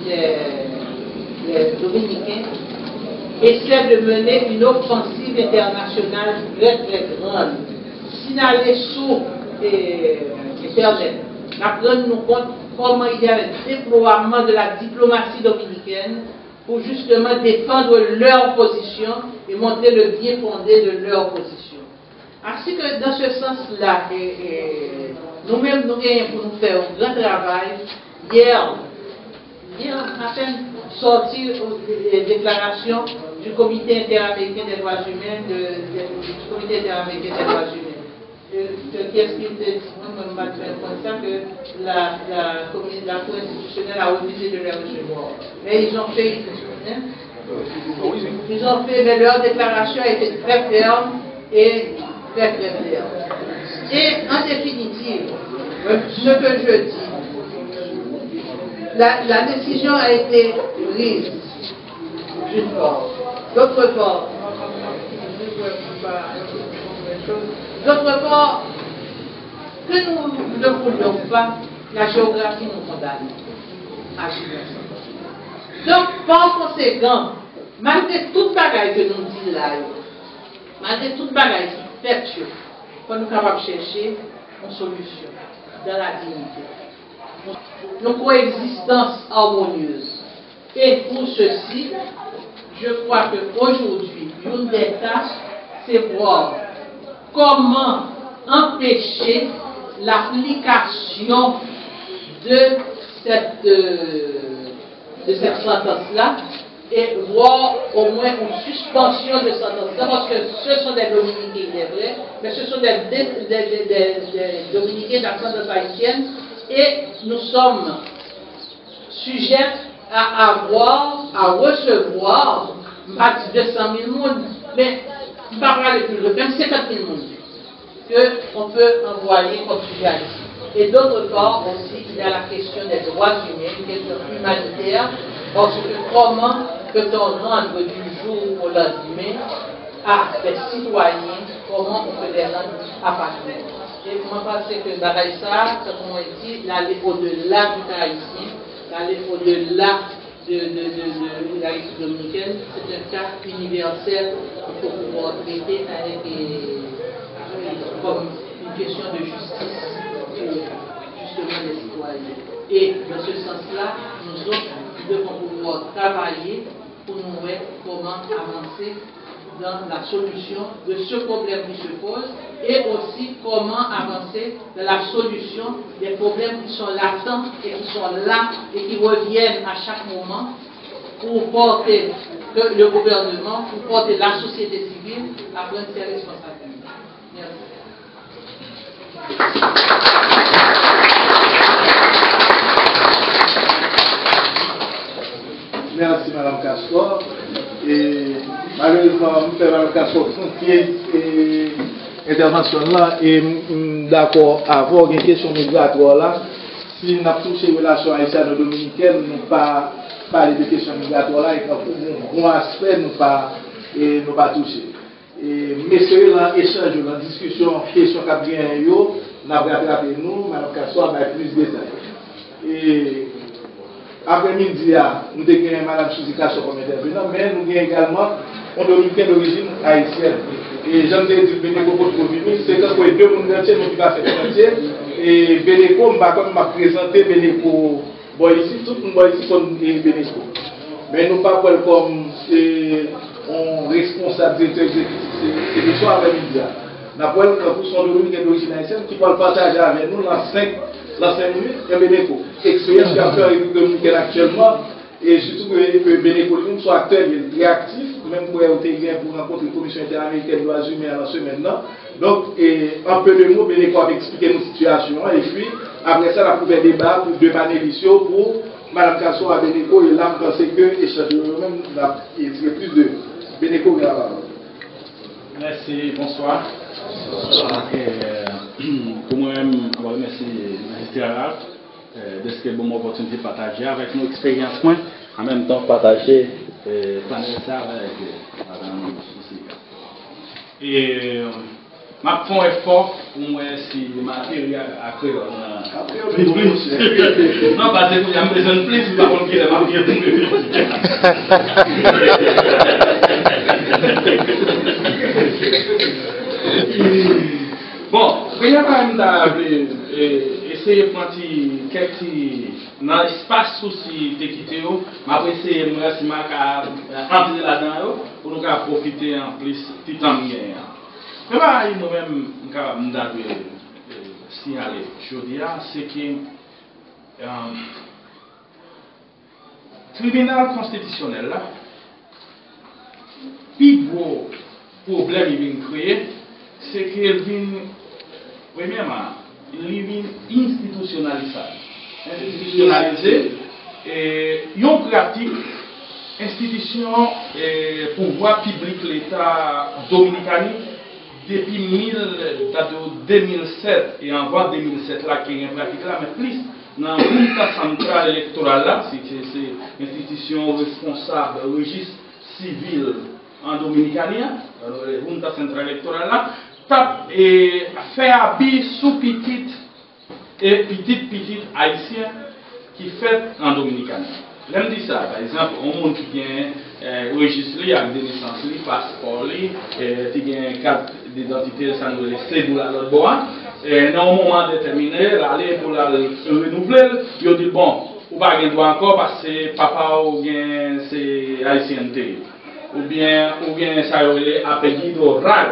les, les Dominicains essaient de mener une offensive internationale très très grande. Signaler sous Internet, apprendre nous compte comment il y a un déploiement de la diplomatie dominicaine pour justement défendre leur position et montrer le bien fondé de leur position. Ainsi que dans ce sens-là, nous-mêmes nous gagnons pour nous faire un grand travail. Hier, hier à peine sorti les déclarations du Comité interaméricain des droits humains, de, de, du Comité interaméricain des droits humains. Qu'est-ce qu'il dit? Moi, je me ça que la, la, la Cour institutionnelle a refusé de les recevoir. Mais ils ont fait, hein? Ils ont fait, mais leur déclaration a été très ferme et très très ferme. Et en définitive, ce que je dis, la, la décision a été prise d'une part. D'autre part, D'autre part, que nous ne voulions pas, la géographie nous condamne à vivre. Donc, par conséquent, malgré toute bagaille que nous disons là, malgré toute bagaille qui fait, il faut nous capables de chercher une solution dans la dignité. Une coexistence harmonieuse. Et pour ceci, je crois qu'aujourd'hui, une des tâches, c'est voir comment empêcher l'application de cette, euh, de cette sentence-là et voir au moins une suspension de cette sentence-là, parce que ce sont des Dominicains, il est vrai, mais ce sont des, des, des, des, des Dominicains d'ascendance haïtienne et nous sommes sujets à avoir, à recevoir deux cent mille personnes, mais on va parler plus de même cinquante mille personnes qu'on peut envoyer comme sujet. Et d'autre part aussi, il y a la question des droits humains, une question humanitaire, parce que comment peut-on rendre du jour au lendemain à des citoyens, comment on peut les rendre à partir. Et moi, je pense que Baraïsa, comme on dit, l'aller au-delà du cas haïtien, l'aller au-delà de, de, de, de, de la République dominicaine, c'est un cas universel qu'il faut pouvoir traiter avec, euh, comme une question de justice pour justement les citoyens. Et dans ce sens-là, nous autres, nous devons pouvoir travailler pour nous voir comment avancer dans la solution de ce problème qui se pose et aussi comment avancer dans la solution des problèmes qui sont latents et qui sont là et qui reviennent à chaque moment pour porter que le gouvernement, pour porter la société civile à prendre ses responsabilités. Merci. Merci Madame Castor. Et malheureusement, M. Madame Castor, frontier et intervention là et d'accord avoir une question migratoire là si nous avons touché relations haïtiano-dominicaines nous pas parler de questions migratoires là et un bon aspect nous pas et nous pas touché et messieurs là échange dans discussion question qu'a bien yo n'a rattrapé nous madame Kassoua mais plus de détails et après-midi nous avons gagné madame Souzika comme intervenant mais nous avons également un dominicain d'origine haïtienne. Et j'aime dire que Bénéco pour venir, c'est quand deux personnes entiers nous va faire entier. Et Bénéco, on va comme présenter Bénéco. Bon, ici, tout le monde ici sont Bénéco. Mais nous pas comme un responsable directeur exécutif, c'est le soir après-midi. Nous avons un pour son dominicain d'origine haïtienne qui va partager avec nous dans cinq minutes et Bénéco. Expérience qu'il a fait avec le dominicain actuellement. Et surtout que Bénécoline soit acteur réactif, même pour pour rencontrer la Commission interaméricaine des droits humains dans ce maintenant. Donc, et, un peu de mots, Bénéco a expliqué nos situations. Et puis, après ça, on a trouvé un débat pour deux panélistes pour Mme Kassoua à Bénéco. Et là, je pense que l'échange de même, il serait plus de Bénéco que la parole. Merci, bonsoir. Euh, pour moi-même, je remercie le magistrat de ce que bon opportunité de partager avec nos expériences, en même temps partager euh, ça avec Madame Souzika. Et ma fond est fort pour moi si matériel à créer. Non, parce que j'ai besoin de plus, par contre, il est ma bon, rien quand même d'appeler. Essayer de prendre quelques dans l'espace aussi de quitter, mais après essayer de entrer là-dedans pour nous profiter en plus du temps bien. Mais là, nous-mêmes, nous avons signalé, je veux dire, c'est que le tribunal constitutionnel, le plus gros problème qu'il vient créer, c'est qu'il vient, premièrement, il vient institutionnaliser. Institutionnaliser et une pratique, institution et pouvoir public l'État dominicain depuis deux mille sept et avant deux mille sept là qui est une pratique là, mais plus dans la Junta centrale électorale là, c'est l'institution responsable registre civil en dominicanien, la Junta centrale électorale là. Et faire habiller sous petite et petite petite haïtien qui fait en dominicain. J'aime dire ça, par exemple, un monde qui vient euh, enregistré avec des naissances, des passeports, qui a une carte d'identité, ça nous laisse de l'autre bord. Et dans un moment déterminé, aller pour la renouveler, ils dit bon, ou pas de droit encore parce que papa ou bien c'est haïtienté. Ou bien, ou bien ça aurait appelé rare.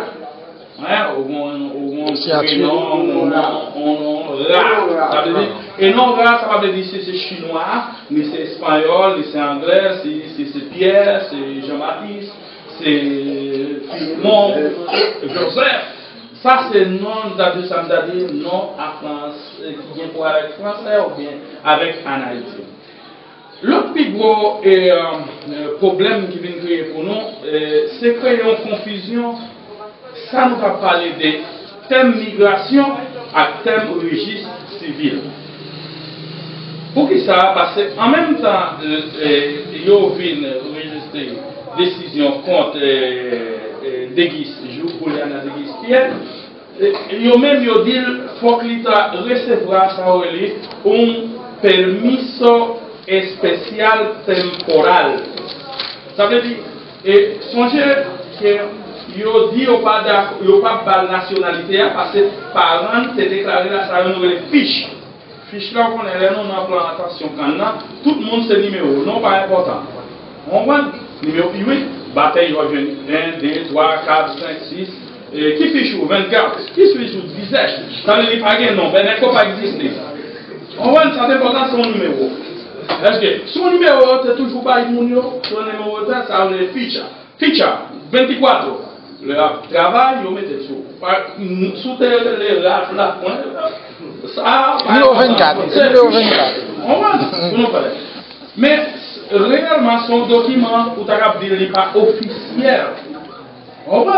Et non rare, ça veut dire que c'est chinois, mais c'est espagnol, c'est anglais, c'est Pierre, c'est Jean-Baptiste, c'est Philmon, Joseph. Ça c'est non c'est-à-dire non à France, qui vient pour avec français ou bien avec en Haïti. L'autre plus gros et, euh, problème qui vient créer pour nous, euh, c'est créer une confusion. Ça nous va parler de thème migration à thème registre civil. Pour qui ça? Parce qu'en même temps, il y a une décision contre Deguis, Juliana Deguis Pierre. Il y a même dit qu'il faut que l'État recevra ça un permis spécial temporal. Ça veut dire, et songez que yo dit yo pas yo pas de nationalité parce que parents te déclaré là ça nous les fiches fiches là on est là non en plantation canna tout le monde c'est numéro non pas important on voit numéro huit bataille revient un deux trois quatre cinq six qui fiche ou vingt-quatre qui fiche ou dix-sept ça ne pas gain non ben n'est pas exister on voit ça c'est important son numéro est-ce que son numéro c'est toujours pas mon numéro son numéro ça on les fiche fiche vingt-quatre le travail, on met sous. Sous les rafles là, ça. numéro vingt-quatre. numéro vingt-quatre. On va, mais réellement, son document, pour t'as dire, il n'est pas officiel. On va.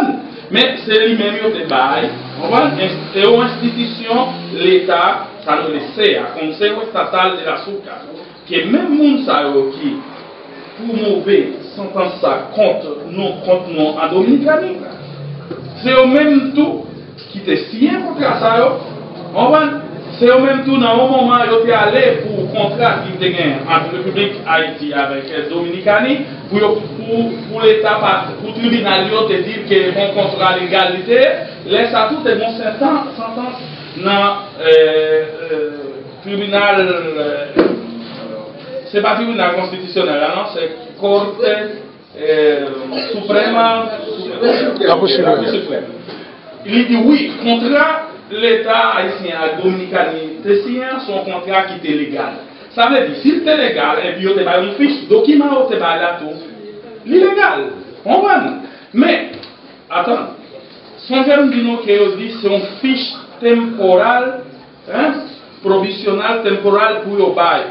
Mais c'est lui-même qui est bail. Et aux institutions, l'État, ça nous laisse à conseil estatal de la Souka. Que même monde ça qui, pour mauvais, s'entend ça contre nous, contre nous en Dominicanie. C'est au même tout qui te signé contre ça. C'est au même tout dans le moment où il est allé pour le contrat qui était entre la République Haïti avec la Dominicanie, pour, pour, pour l'État, pour le tribunal, te dire que bon contrat l'égalité, laisse à tout et bon sentence dans le euh, tribunal, euh, c'est pas tribunal constitutionnel, non, c'est Corte euh, suprême, la Cour suprême. Il dit oui, contrat. L'État haïtien à Dominicanie signé son contrat qui était légal. Ça veut dire, s'il était légal, et puis il y a une fiche, document qui est là tout, l'illégal. On va. Mais, attends, son terme dit que dit c'est une fiche temporale, hein, provisionnelle, temporale pour le bail.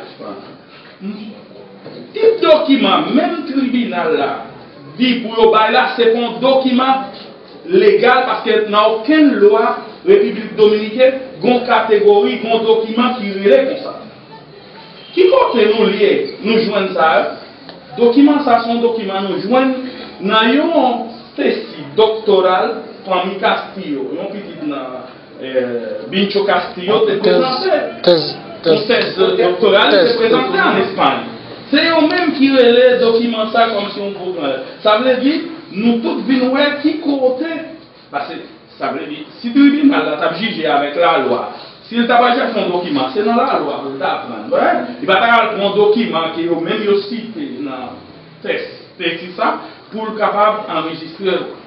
Ce document, même tribunal là, dit pour le bail là, c'est un document légal parce qu'il n'y a aucune loi République Dominicaine, une catégorie, un document qui relève comme ça. Qui compte nous lier, nous joignent ça? Document, ça sont documents, nous joignent dans un thèse doctoral, famille Castillo, un petit dans Bincho Castillo, te présenté. Thèse doctorale, te présenté en Espagne. C'est eux-mêmes qui relèvent document ça comme si on pouvait. Ça veut dire, nous tous venons qui côté. Parce que ça veut dire, si tu dis mal, tu as jugé avec la loi. Si tu n'as pas fait un document, c'est dans la loi pour t'apprendre. Il va prendre un document qui est même cité dans le texte. C'est ça pour le capable d'enregistrer.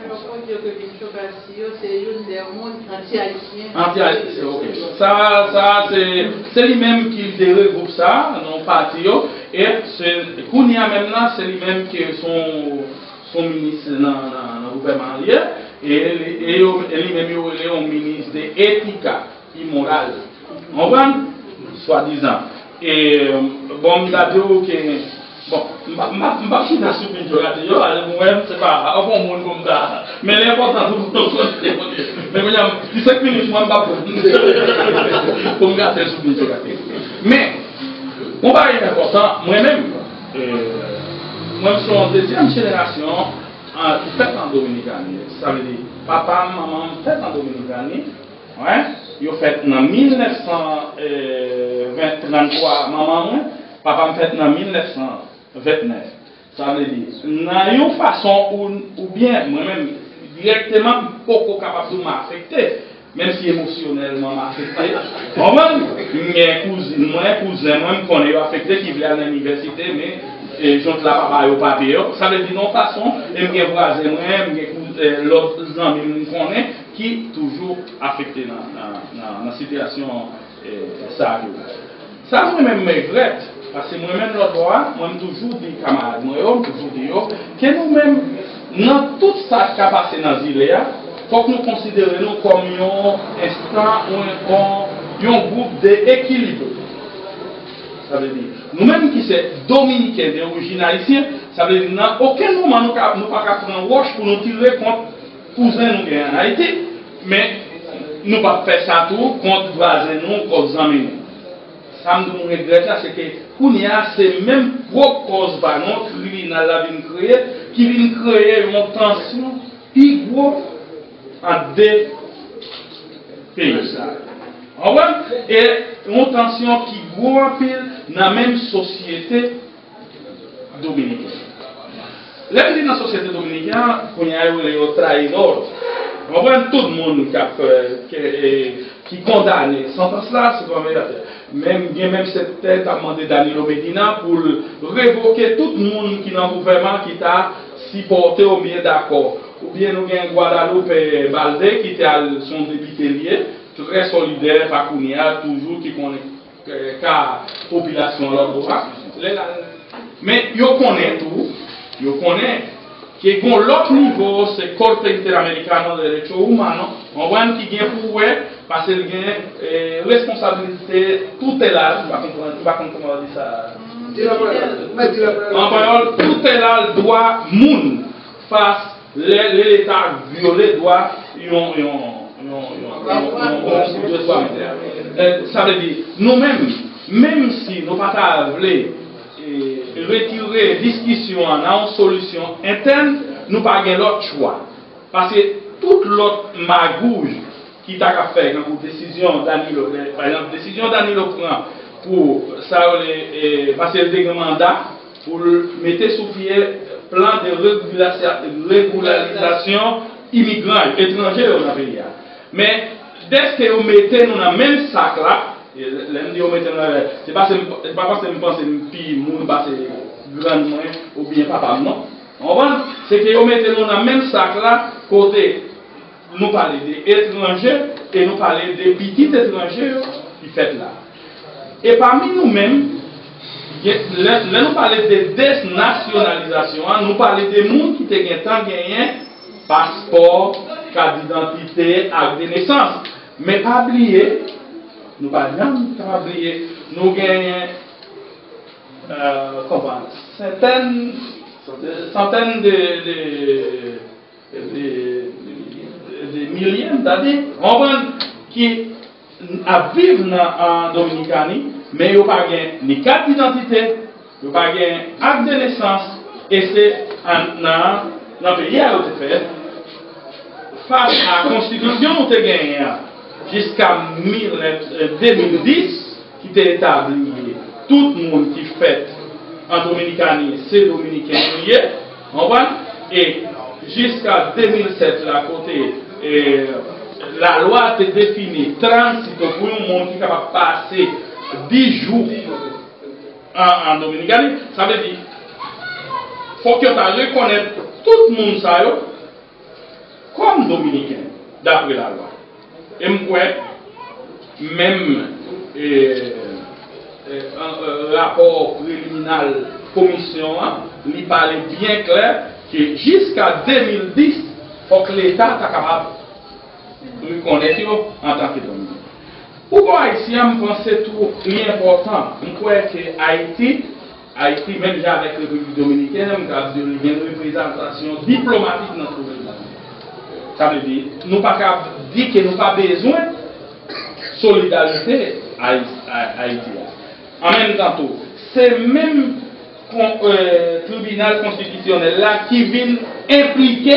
C'est une des mondes anti-haïtiens. Anti-haïtien, ok. Ça, ça c'est lui-même qui regroupe ça, non parti. Et Kounia même là, c'est lui-même qui est son, son ministre dans le gouvernement. Et lui-même il est un ministre d'éthique immorale. On va, soi-disant. Et bon, d'abord que. Bon, je ne suis pas sûr que je moi-même, c'est pas un bon monde comme ça. Mais l'important, c'est que vous mais dix-cinq minutes, je ne suis pas pour me garder sur le mais, on va être important, moi-même, moi, je suis en deuxième génération, faite en Dominicanie. Ça veut dire, papa, maman, faite en Dominicanie. Ouais, ils ont fait en mille neuf cent trente-trois, maman, papa, fait en mille neuf cent vingt-neuf. Ça veut dire, dans une façon où, ou bien moi-même directement pas capable de m'affecter, même si émotionnellement m'affecté. Moi, mes cousins, moi, cousin, moi, me connais affecté qui voulait aller à l'université, mais je ne la pas au papier. Ça veut dire, non façon, et mes voisins, moi, mes l'autre amis me connaissent, qui toujours affecté dans la situation ça. Ça, moi-même, me regrette. Parce que moi-même, l'autre droit, moi, je toujours dis, camarades, moi, je toujours dis, que nous-mêmes, dans tout ça qui a passé dans l'île, il faut que nous considérions comme un instant ou un groupe d'équilibre. Ça veut dire, nous-mêmes qui sommes dominicains d'origine haïtienne, ça veut dire, dans aucun moment, nous ne pouvons pas prendre roche pour nous tirer contre cousins nous en Haïti, mais nous ne pouvons pas faire ça tout contre voisins nous, contre amis nous. Ça me regrette, c'est que Kounia, c'est même propre cause par notre tribunal la vient créer, qui vient créer une tension plus grosse en deux pays. Et une tension qui est gros dans la même société dominicaine. Là, dans la société dominicaine, Kounia est trahi l'ordre. On voit tout le monde qui, qui, qui condamne. Sans cela, c'est comme même, même cette tête a demandé Danilo Medina pour révoquer tout le monde qui est dans le gouvernement qui t'a supporté au mieux d'accord. Ou bien nous avons Guadalupe Baldé qui était son député lié, très solidaire, Fakounia, toujours qui connaît la population là. Mais ils connaissent tout, ils connaissent. Qui est l'autre niveau, c'est Corte Interamericana de Derechos Humanos, on voit qui vient pour eux, parce qu'il y a responsabilité tutelale, je ne sais pas comment on dit ça. En parole, tutelale doit moun face l'État violé doit yon ça veut dire nous-mêmes, même si nous pas voulons retirer discussion en solution interne, nous pas gain l'autre choix. Parce que toute l'autre magouille qui t'a fait quand une décision Danilo, par exemple, décision Danilo prend pour ça passer le mandat pour mettre sous pied plan de régularisation immigrants étrangers dans le pays. Mais dès que vous mettez nous dans le même sac là, c'est pas parce que je pense que je suis grandement ou bien papa, non. C'est que vous mettez nous dans le même sac là, côté nous parler des étrangers et nous parler des petits étrangers qui fait là. Et parmi nous-mêmes, là nous parlons de désnationalisation, nous parlons des gens qui ont gagné passeport, carte d'identité, acte de naissance. Mais pas oublier, nous ne pouvons pas oublier, nous gagnons euh, comment, centaines, centaines de, de, de, de, de milliers d'années, on va qui à vivre en Dominicanie, mais ils n'ont pas ni carte d'identité, ils n'ont pas acte de naissance, et c'est dans le pays à l'autre fait, face à la constitution, nous avons gagné jusqu'à deux mille dix, qui était établi, tout le monde qui fait en Dominicanie, c'est Dominicain, on voit, et jusqu'à deux mille sept, là, côté, et, la loi a défini transit pour un monde qui est capable de passer dix jours en, en Dominicanie. Ça veut dire faut que tu reconnaisses tout le monde ça, comme Dominicain, d'après la loi. Et moi, même eh, eh, un, un rapport préliminaire commission, il parlait bien clair que jusqu'à deux mille dix, il faut que l'État soit capable nous connaissons en tant que Dominicain. Pour Haïtien, je pense que c'est tout important. Je crois que Haïti, Haïti, même déjà avec le République dominicaine, il y a une représentation diplomatique dans notre pays. Ça veut dire, nous ne pouvons pas dire que nous n'avons pas besoin de solidarité à Haïti. En même temps, c'est même le tribunal constitutionnel là qui vient impliquer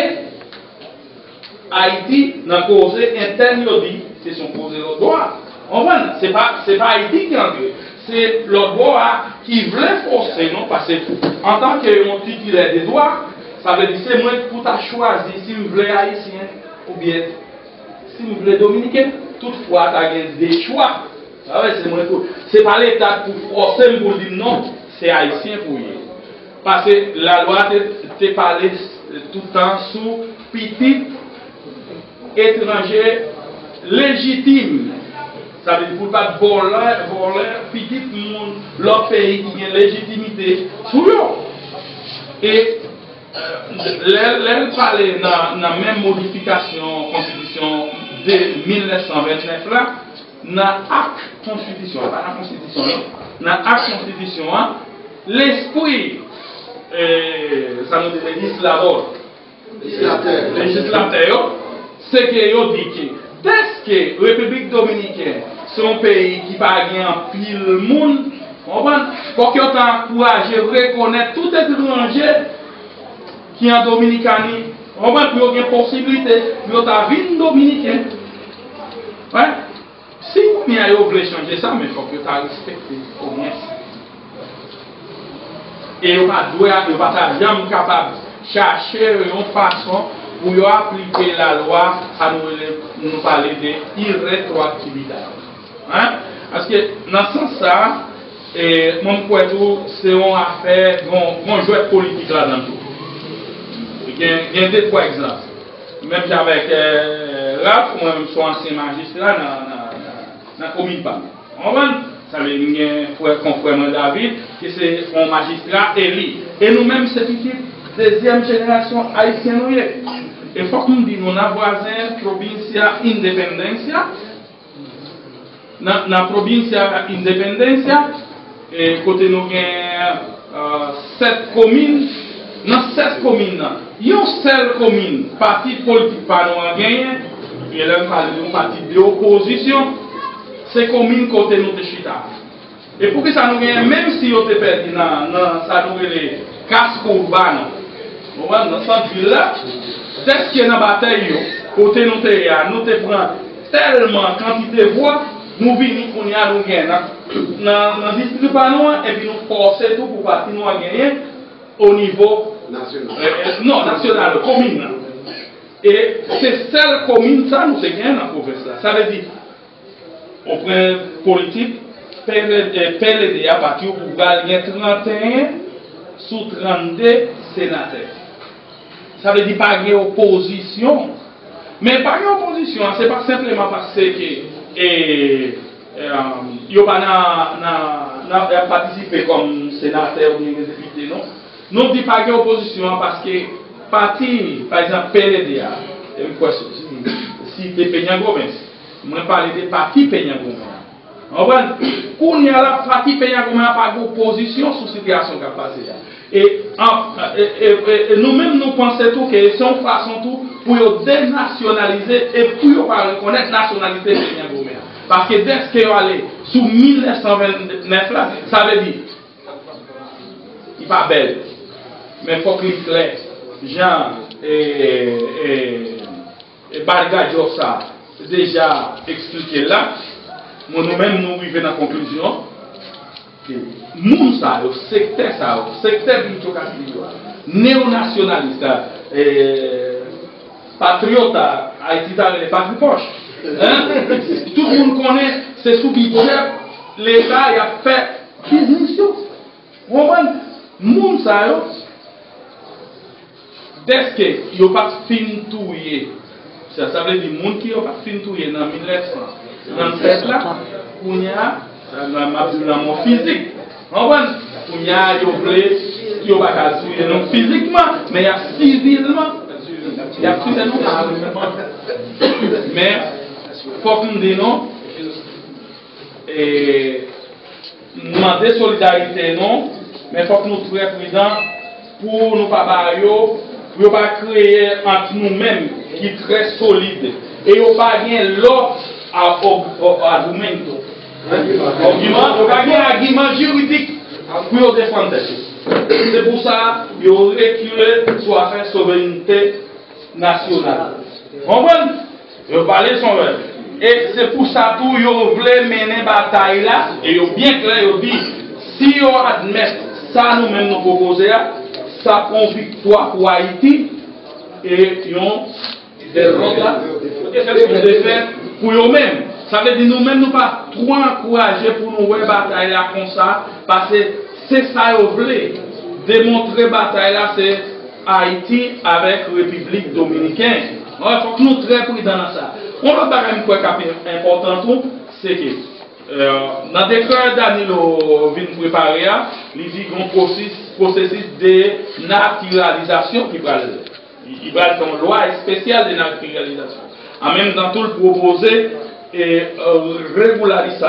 Haïti dans la cause interne, c'est son cause de droit. Ce n'est pas, pas Haïti qui en veut, c'est le droit qui voulait forcer, non? Parce que en tant que titulaire des droits, ça veut dire c'est moi pour ta choisir si vous voulez haïtien ou bien si vous voulez dominicain. Toutefois, tu as des choix. Ce n'est pas l'État pour forcer pour dire non, c'est haïtien pour y. Parce que la loi te parlé tout le temps sous petit étranger légitime. Ça veut dire pour ne pas voler, voler petit monde, leur pays qui a légitimité sur eux. Et elle parlait dans la même modification constitution de mille neuf cent vingt-neuf là, dans l'acte constitution, pas la constitution, dans l'acte constitution, l'esprit, ça nous dit législateur, législateur, c'est que yo dit que dès que la République dominicaine c'est un pays qui pas un pile monde, pour que tu encouragé reconnaître tout étranger qui est en Dominicanie, on va pour une possibilité de ta vie dominicaine. Ouais. Si vous voulez changer ça, mais il faut que tu respectes au moins. Et vous ne pouvez pas jamais capable de chercher une façon pour appliquer la loi, à nous, nous parler d'irrétroactivité. Hein? Parce que dans ce sens-là, mon point c'est une affaire, un jeu politique là-dedans. Il y a deux trois exemples. Même avec euh, Raph, moi je suis ancien magistrat dans la commune Pam. On va ça veut dire qu'on frère David, qui c'est un magistrat élu. Et nous-mêmes, c'est une deuxième génération haïtienne. Et il faut que nous disions, nous avons voisin provincia Independencia. Dans la provincia Independencia, et côté nous avons sept communes. Dans sept communes, il y a seule commune, parti politique pas nous en gagné, et là on parle d'un parti d'opposition, c'est commune côté nous de chita. Et pour que ça nous gagne, même si on te perdu dans ça nous les casques urbains, dans cette ville-là, dès qu'il y a une bataille, côté nous te nous te prend tellement quantité de voix, nous venons pour nous gagner dans le district et puis nous forcer tout pour partir nous gagner au niveau national. Euh, non, national, commune. Et c'est celle commune, ça nous gagné dans la province. Ça veut dire, au point politique, P L D à partir pour gagner trente et un sous trente-deux sénateurs. Ça veut dire pas de opposition. Mais pas d'opposition, ce n'est pas simplement parce que et il n'a pas participé comme sénateur ou député, non. Nous ne disons pas d'opposition parce que parti, par exemple, P L D A, si tu es Peña Gomez, je parle des partis Peña Gomez. Quand il y a la partie Peña Gomez, pas d'opposition sur la situation qui a passé. Et, et, et, et nous-mêmes, nous pensons tout que c'est une façon tout pour dénationaliser et pour reconnaître la nationalité de Peña Gomez. Parce que dès qu'il est allé sous mille neuf cent vingt-neuf, là, ça veut dire il n'est pas belle. Mais il faut qu'il soit clair. Jean et, et, et Barga Djossa déjà expliqué là. Nous-mêmes, nous arrivons dans la conclusion que nous, ça, le secteur, ça, le secteur néo-nationaliste, patriote, Haïti, les patriotes poches. Hein? Tout le monde connaît, c'est sous budget, l'État a fait business. Vous comprenez? Moun ça, dès qu'il n'y a pas fin touillé, ça veut dire moun qui n'a pas fin touillé dans mille neuf cent trente-sept là, on y a mon physique. Vous comprenez? On y a, il y a pas touillé non physiquement, mais il y a civilement. Il y a civilement. Mais il faut que nous disions et demander solidarité non, mais il faut que nous soyons très prudents pour nous pas pour pas créer entre nous-mêmes qui est très solide et on pas gagner l'autre argument. Argument, on pas gagner argument juridique pour défendre. C'est pour ça qu'il faut reculer sur la souveraineté nationale. Vous comprenez? Vous parlez son verbe. Et c'est pour ça que vous voulez mener la bataille là, et vous bien clair, vous dit, si vous admettez ça nous-mêmes nous proposer, ça prend victoire pour Haïti, et ils ont des routes là, des faits pour eux-mêmes. Ça veut dire nous-mêmes nous pas trop encourager pour nous voir la bataille là comme ça, parce que c'est ça que vous voulez. Démontrer la bataille là, c'est Haïti avec la République dominicaine. Il faut que nous soyons très prudents dans ça. On va parler d'un important, c'est que euh, dans le décret Danilo vient préparer, il dit qu'il y a un processus de naturalisation qui va il va être une loi spéciale de naturalisation. En même temps, tout le proposer et euh, régulariser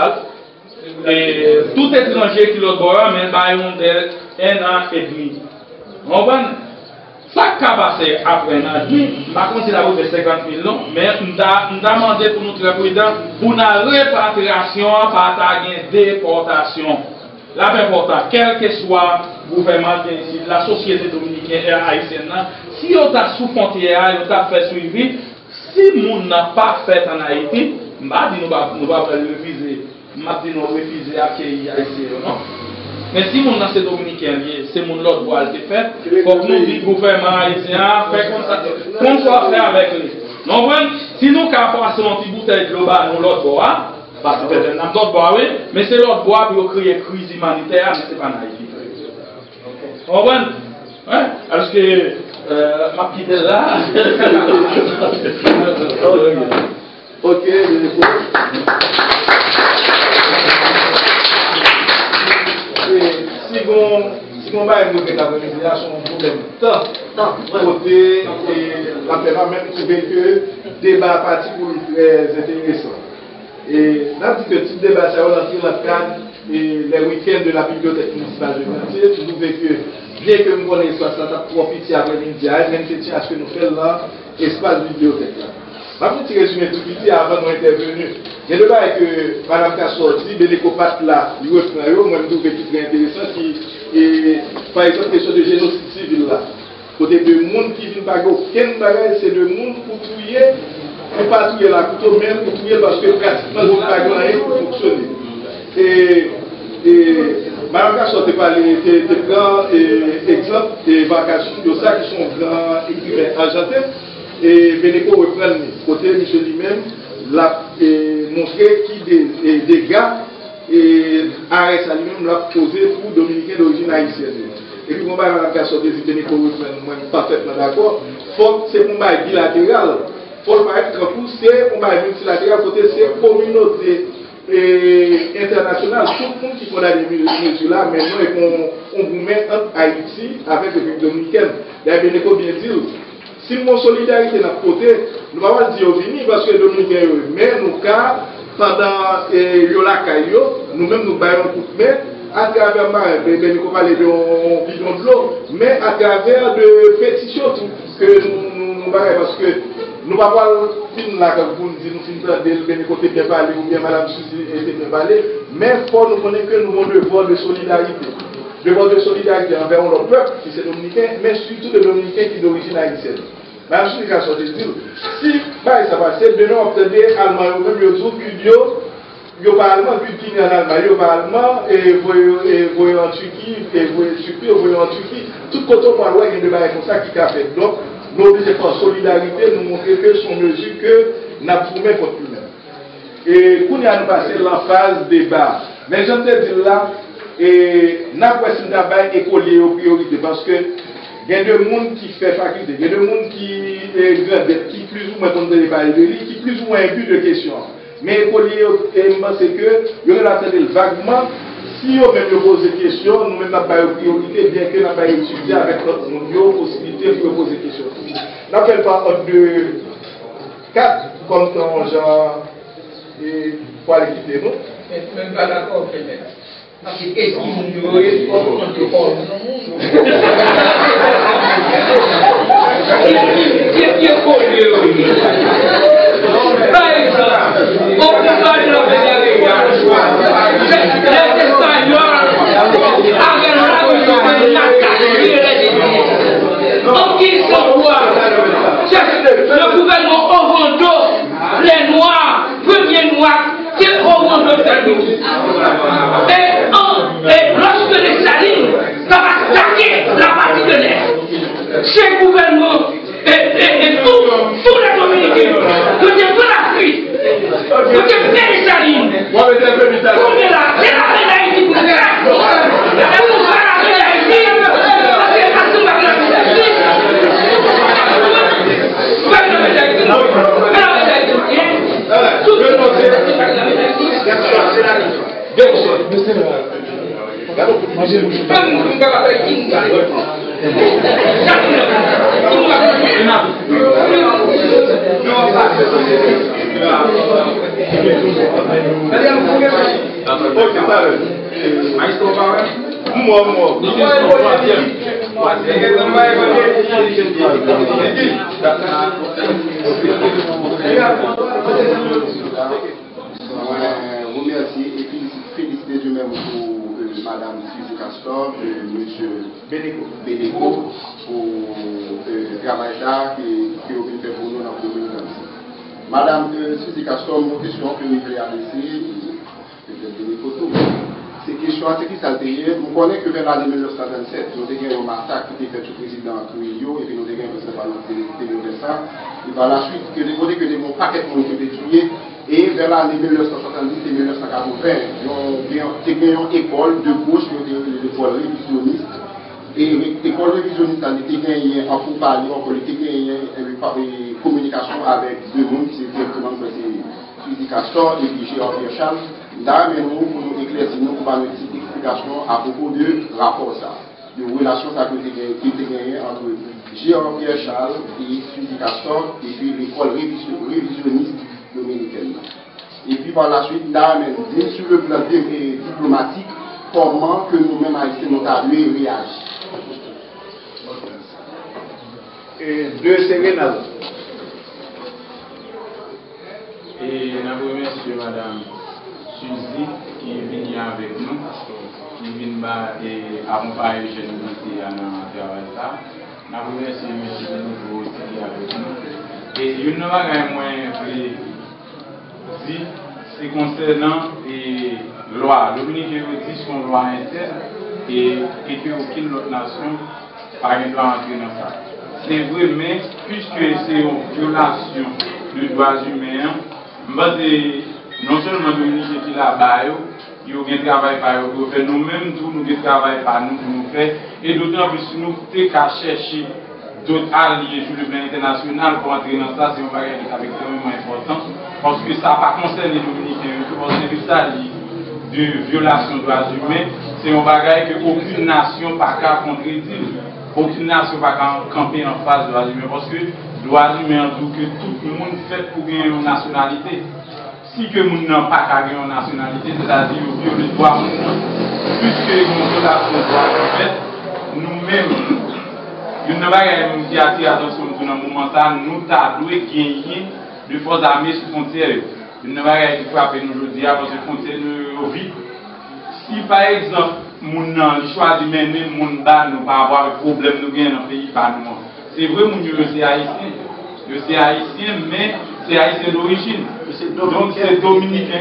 et tout étranger qui le doit, mais il y a un an et demi. On va ça qui a passé après un an et demi, par contre, il a eu cinquante mille non, mais nous avons demandé pour nous très prudents pour une répatriation par ta déportation. Là, c'est important, quel que soit le gouvernement ici, la société dominicaine et haïtienne, si on a sous frontière, on a fait suivi, si on n'a pas fait en Haïti, nous ne va pas refuser, nous va refuser accueillir haïtien, non? Mais si mon c'est dominicain, c'est mon l'autre bois qui fait, il faut que nous disions gouvernement haïtien, fait comme ça, qu'on soit fait avec lui. Non, si nous avons passé une petite bouteille globale dans l'autre bois, parce que peut-être dans l'autre bois, oui, mais c'est l'autre bois pour créer une crise humanitaire, mais ce n'est pas en Haïti. Vous comprenez? Ouais, parce que euh, ma petite est là. Ok, si on va évoquer la réalisation, un problème de temps, côté la permanence même trouvé que le débat parti pour très intéressant. Et là, dit que le débat, ça va dans le cadre et les week-ends de la bibliothèque municipale de Nantes, vous trouvez que bien que nous connaissons espace là, tu profites avec l'India, même si tu as ce que nous faisons là, espace bibliothèque là. Je vais vous résumer tout petit avant de nous intervenir. Il y a le bail que Madame a sorti, mais les copates là, ils reprennent, moi je trouve qui très intéressant, qui est par exemple question de génocide civil là. Côté de monde qui vient pas aucun bagage, c'est de monde pour tuer, pour pas tuer la couteau même, pour tuer parce que pratiquement le bagage pour fonctionner. Et, et Madame a sorti par les grands exemples d'évacuation de ça qui sont grands écrivains argentins. Et Bénéco reprend côté Michel lui-même l'a montré qui des dégâts et arrêt ça lui-même l'a posé pour Dominicains d'origine haïtienne. Et puis on va faire sortir si Bénéco reprend moi parfaitement d'accord. Faut c'est un bail bilatéral. Faut pas être coup c'est un bail multilatéral côté c'est communauté et internationale. Tout le monde qui prend des mesures là maintenant et qu'on on vous met entre Haïti avec le République dominicaine. D'ailleurs Bénéco bien dit. Si mon solidarité n'a pas côté, nous ne pouvons pas dire au Vini parce que les Dominicains, mais nous, pendant le nous-mêmes nous baillons un coup de main à travers nous bidon de l'eau, mais à travers de pétitions que nous nous baillons parce que nous ne pouvons pas film là que vous nous dites, nous finissons de côté bien parler ou bien Madame Suzy était bien parler, mais il faut nous connaître que nous avons un devoir de solidarité. Devoir de solidarité envers notre peuple, qui c'est dominicain, mais surtout les dominicains qui sont d'origine haïtienne. Mais je suis d'accord de dire, si bah, ça passe, de nous obtenir allemand, même les autres studios, ils parlent allemand, puis qui en Allemagne, ils parlent allemand, et vous voyez en Turquie, et vous voyez en Turquie, vous voyez en Turquie, tout côté on parle, il y a des bails comme ça qui a fait. Donc, nous devons faire solidarité, nous montrer que ce sont mesures que nous avons promis contre nous-mêmes. Et quand nous avons passé la phase débat, mais j'aime dire là, et nous avons passé une écolier aux priorités parce que il y a des gens qui font faculté, il y a des gens qui sont qui plus ou moins ont des débats de lui, qui plus ou moins un but de question. Mais écolier, c'est que il y a vaguement, si on même pose des questions, nous même n'avons pas de priorité, bien que nous n'avons pas étudié avec notre monde, possibilité de poser des questions. Nous n'appelle pas ordre de quatre comme ton genre et pour aller quitter nous. Même pas d'accord, peut-être. Parce que est-ce qu'ils nous auraient contre le monde? Qui est pour lui? Par exemple, on peut pas le faire les Espagnols avaient la carte. Donc ils sont quoi? Le gouvernement Ovando, les Noirs, premiers Noirs, c'est Ovando de et, et lorsque les salines, ça va attaquer la partie de l'Est. Ces gouvernements et, et, et tous les Dominicains, que c'est pour l'Afrique, que c'est pour les salines, pour les là, c'est la médaille qui vous fait. Et pour faire la médaille qui vous fait, c'est parce que la médaille qui vous fait. La médaille qui vous fait. La médaille qui vous fait. Tout le monde remercier et féliciter du même pour euh, Madame Suzy Castor et M. Bénéco pour le travail qui ont fait pour nous dans le commune. Madame euh, Suzy Castor, mon question que nous voulons adresser, peut-être Bénéco tout. Ces questions, c'est qui ça le payait? Nous connaissons que vers l'année mille neuf cent vingt-sept, nous avons eu un massacre qui était fait sur le président Trujillo et puis nous avons eu un président Vincent. Et par la suite, que nous avons que des paquets qui ont été tués. Et vers l'année mille neuf cent soixante-dix et mille neuf cent quatre-vingts, il y a une école de gauche, l'école révisionniste. Et l'école révisionniste a été gagnée en parler, en politique, une communication avec deux mondes, qui c'est directement Suzy Castor et puis Gérard Pierre Charles. Là, nous, pour nous éclaircir, nous avons une petite explication à propos de rapport ça, de relation qui était gagnée entre Gérard Pierre Charles et Suzy Castor et puis l'école révisionniste dominicaine. Et puis par la suite, là, même sur le plan diplomatique, comment que nous-mêmes haïtiens nous avons réagi. et deux Sérénal. Et nous remercions Madame Suzy qui est venue avec nous, qui vient accompagner les jeunes à travail ça. Nous remercions M. Benico aussi qui est avec nous. Et une chose moins dit, c'est concernant la loi. L'Union dit son loi interne et, et qu'aucune autre nation n'a doit entrer dans ça. C'est vrai, mais puisque c'est une violation des droits humains, non seulement l'Union qui là-bas, il y a un travail par eux, nous-mêmes, nous nous travail par nous pour nous faire, et d'autant plus nous avons qu'à chercher d'autres alliés sur le plan international pour entrer dans ça, c'est un bagage qui est extrêmement important, parce que ça n'a pas concerné les Dominicains, parce que ça de violation des droits humains, c'est un bagage qu'aucune nation n'a pas contredire, aucune nation n'a pas camper en face des droits humains, parce que les droits humains, en tout que tout le monde fait pour gagner une nationalité. Si que nous n'avons pas gagné une nationalité, c'est-à-dire au viol des droits humains, puisque nous violation des droits humains, nous-mêmes, nous n'avons pas dit attirer attention dans un moment ça, nous devons gagner de forces armées sur frontières. Nous n'avons pas dit frapper nous aujourd'hui parce que frontières nous vivent. Si par exemple, nous avons choisi de mener mon bas, nous pas avoir de problème nous gagnons dans le pays par nous. C'est vrai, nous sommes haïtiens. Nous sommes haïtiens, mais c'est haïtien d'origine. Donc c'est dominicain.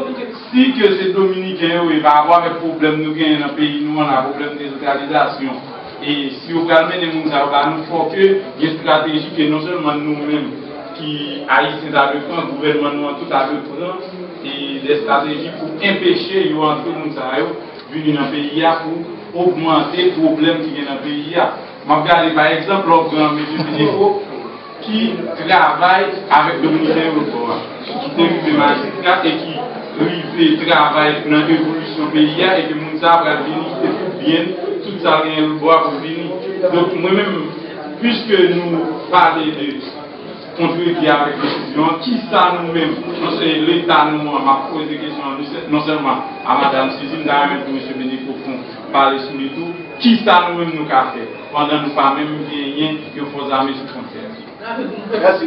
Si que c'est dominicain, il va avoir des problèmes nous gagnons dans le pays, nous on a un problème de localisation. Et si vous regardez les gens, il faut qu'il y ait une stratégie que non seulement nous-mêmes, qui haïtiens à le prendre, le gouvernement tout à le prendre, et des stratégies pour empêcher les gens de venir dans le pays pour augmenter les problèmes qui sont dans le pays. Je regarde par exemple le grand M. Benico qui travaille avec Dominicain Européen, qui est magistrat et qui travaille dans l'évolution du pays et que les gens va venir bien. Tout ça vient le bois pour venir. Donc moi-même, puisque nous parlons de contribuer avec les décisions, qui ça nous-mêmes, c'est l'État nous m'a posé des questions, non seulement à Mme Suzy, mais même pour M. Benico pour parler sur le tout, qui ça nous-mêmes nous avons fait, pendant nous pas même gagner que faut armer sur frontière. Merci.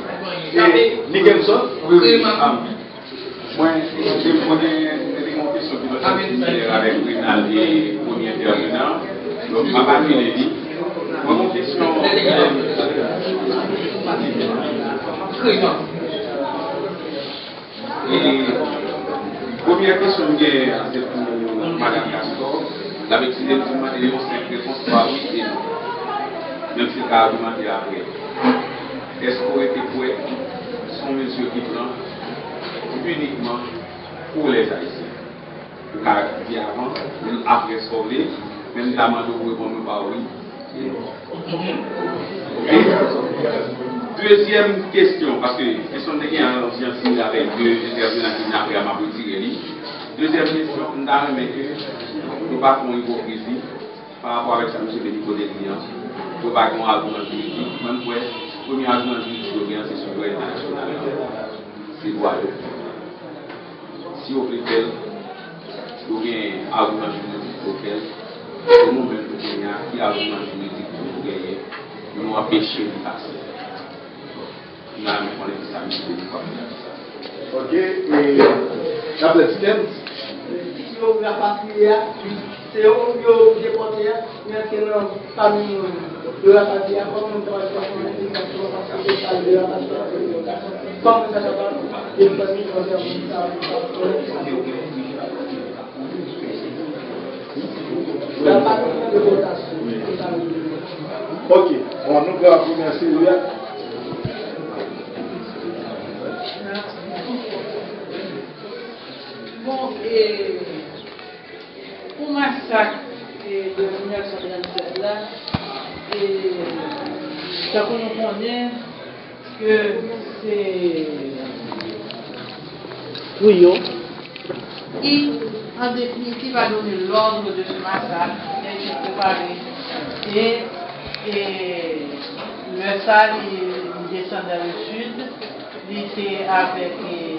Nicholson? Oui, oui. Moi, je vais monter sur le avec Rinaldi et premier intervenant. Donc, ma partie est dit. Mon question. Et première question que j'ai pour Mme Castor, la médecine de demander une simple réponse par oui et non. Même si c'est argumenté après. Est-ce qu'on était pour son mesure qui prend uniquement pour les Haïtiens? Car dit avant, après sauver, même la main de répondre par oui et non. Deuxième question, parce que la question de qui en science avec deux intervenants qui n'ont pas retiré. Deuxième question, nous avons remarqué que nous ne pas une hypocrisie par rapport à ça, M. Benico des clients. Nous ne pas un argument juridique. Même pour le premier argument juridique, c'est sur le international. C'est quoi? Si vous voulez tel, vous avez un argument juridique auquel nous-mêmes nous gagnons, qui argument juridique pour nous gagner, nous nous empêcher de passer. Nous avons fait ça, M. Benico. Ok, et la présidente? Si vous voulez la patrie, c'est eux qui ont déporté, maintenant, parmi de la patrie, comme nous avons fait de la patrie, comme ça se passe, et nous la patrie de votation. Ok, bon, nous allons remercier Louis. Bon, et pour le massacre de mille neuf cent trente-sept là, et ça qu'on connaît que c'est oui, qui en définitive a donné l'ordre de ce massacre qui a été préparé. Et, et le sale il descend vers le sud, il était avec et,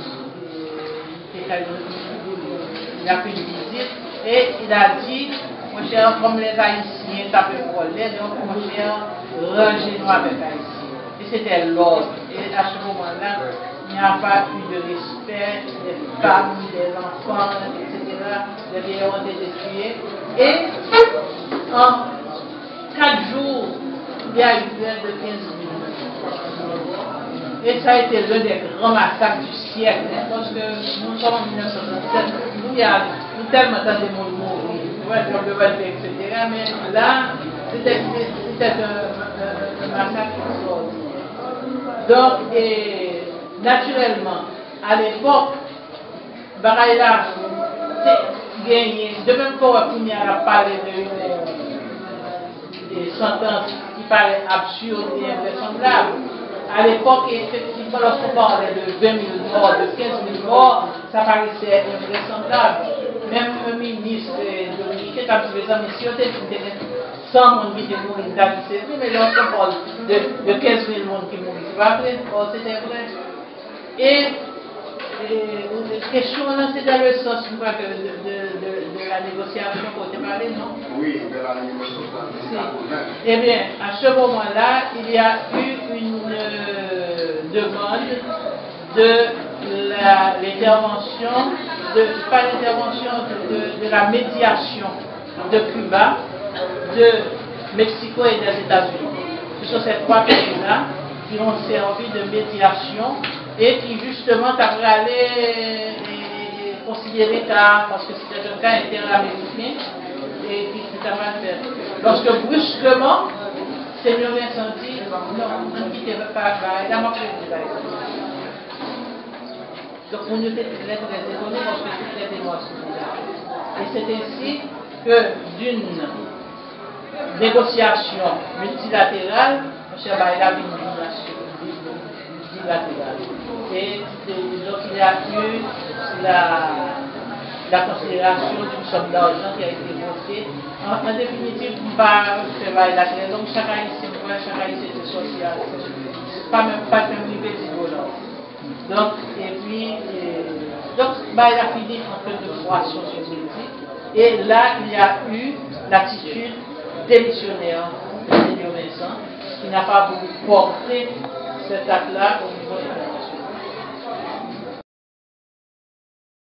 il a fait une visite et il a dit mon cher, comme les Haïtiens tapaient pour l'aide, donc mon cher, rangez-nous avec Haïtiens. Et c'était l'ordre. Et à ce moment-là, il n'y a pas eu de respect des femmes, des enfants, et cetera. Les vieillards ont été tués. Et en quatre jours, il y a eu près de quinze mille. Et ça a été l'un des grands massacres du siècle, hein, parce que nous sommes en mille neuf cent soixante-sept, nous, il y a nous tellement de monde mourir, et cetera. Mais là, c'était un, un, un massacre extraordinaire. Donc, et, naturellement, à l'époque, Baraïla gagné, de même qu'on a parlé de, de sentences qui paraissent absurdes et invraisemblables. À l'époque, effectivement, lorsqu'on parlait de vingt mille morts, de quinze mille morts, ça paraissait invraisemblable. Même un ministre dominicain, comme je disais, mais si on était cent personnes qui étaient mortes, c'est tout, mais lorsqu'on parle de, de quinze mille personnes qui mourent, c'est pas vrai, oh, c'était vrai. Et, et la question, c'est dans le sens de, de, de, de la négociation qu'on t'a parlé, non? Oui, de la négociation. Eh bien, à ce moment-là, il y a eu une euh, demande de l'intervention, de, pas l'intervention, de, de, de la médiation de Cuba, de Mexico et des États-Unis. Ce sont ces trois pays-là qui ont servi de médiation et qui justement t'avaient allé considérer ça, parce que c'était un cas interaméricain, et qui t'avaient fait. Lorsque brusquement, Seigneur Vincent dit, non, on ne quitte pas, il a manqué de donc on était très très étonné parce que c'était des mois là. Et c'est ainsi que d'une négociation multilatérale, M. Baïla a une bilatérale. Et donc il y a eu la, la considération d'une somme d'argent qui a été votée. En, en définitive, par M. Baïla, donc chaque haïtien, chaque haïtien c'est social, pas même pas un niveau de violence. Donc, et puis, et, donc, bah, il a fini en train de croissance sociopolitique. Et là, il y a eu l'attitude démissionnaire de Seigneur Vincent, qui n'a pas voulu porter cet acte-là au niveau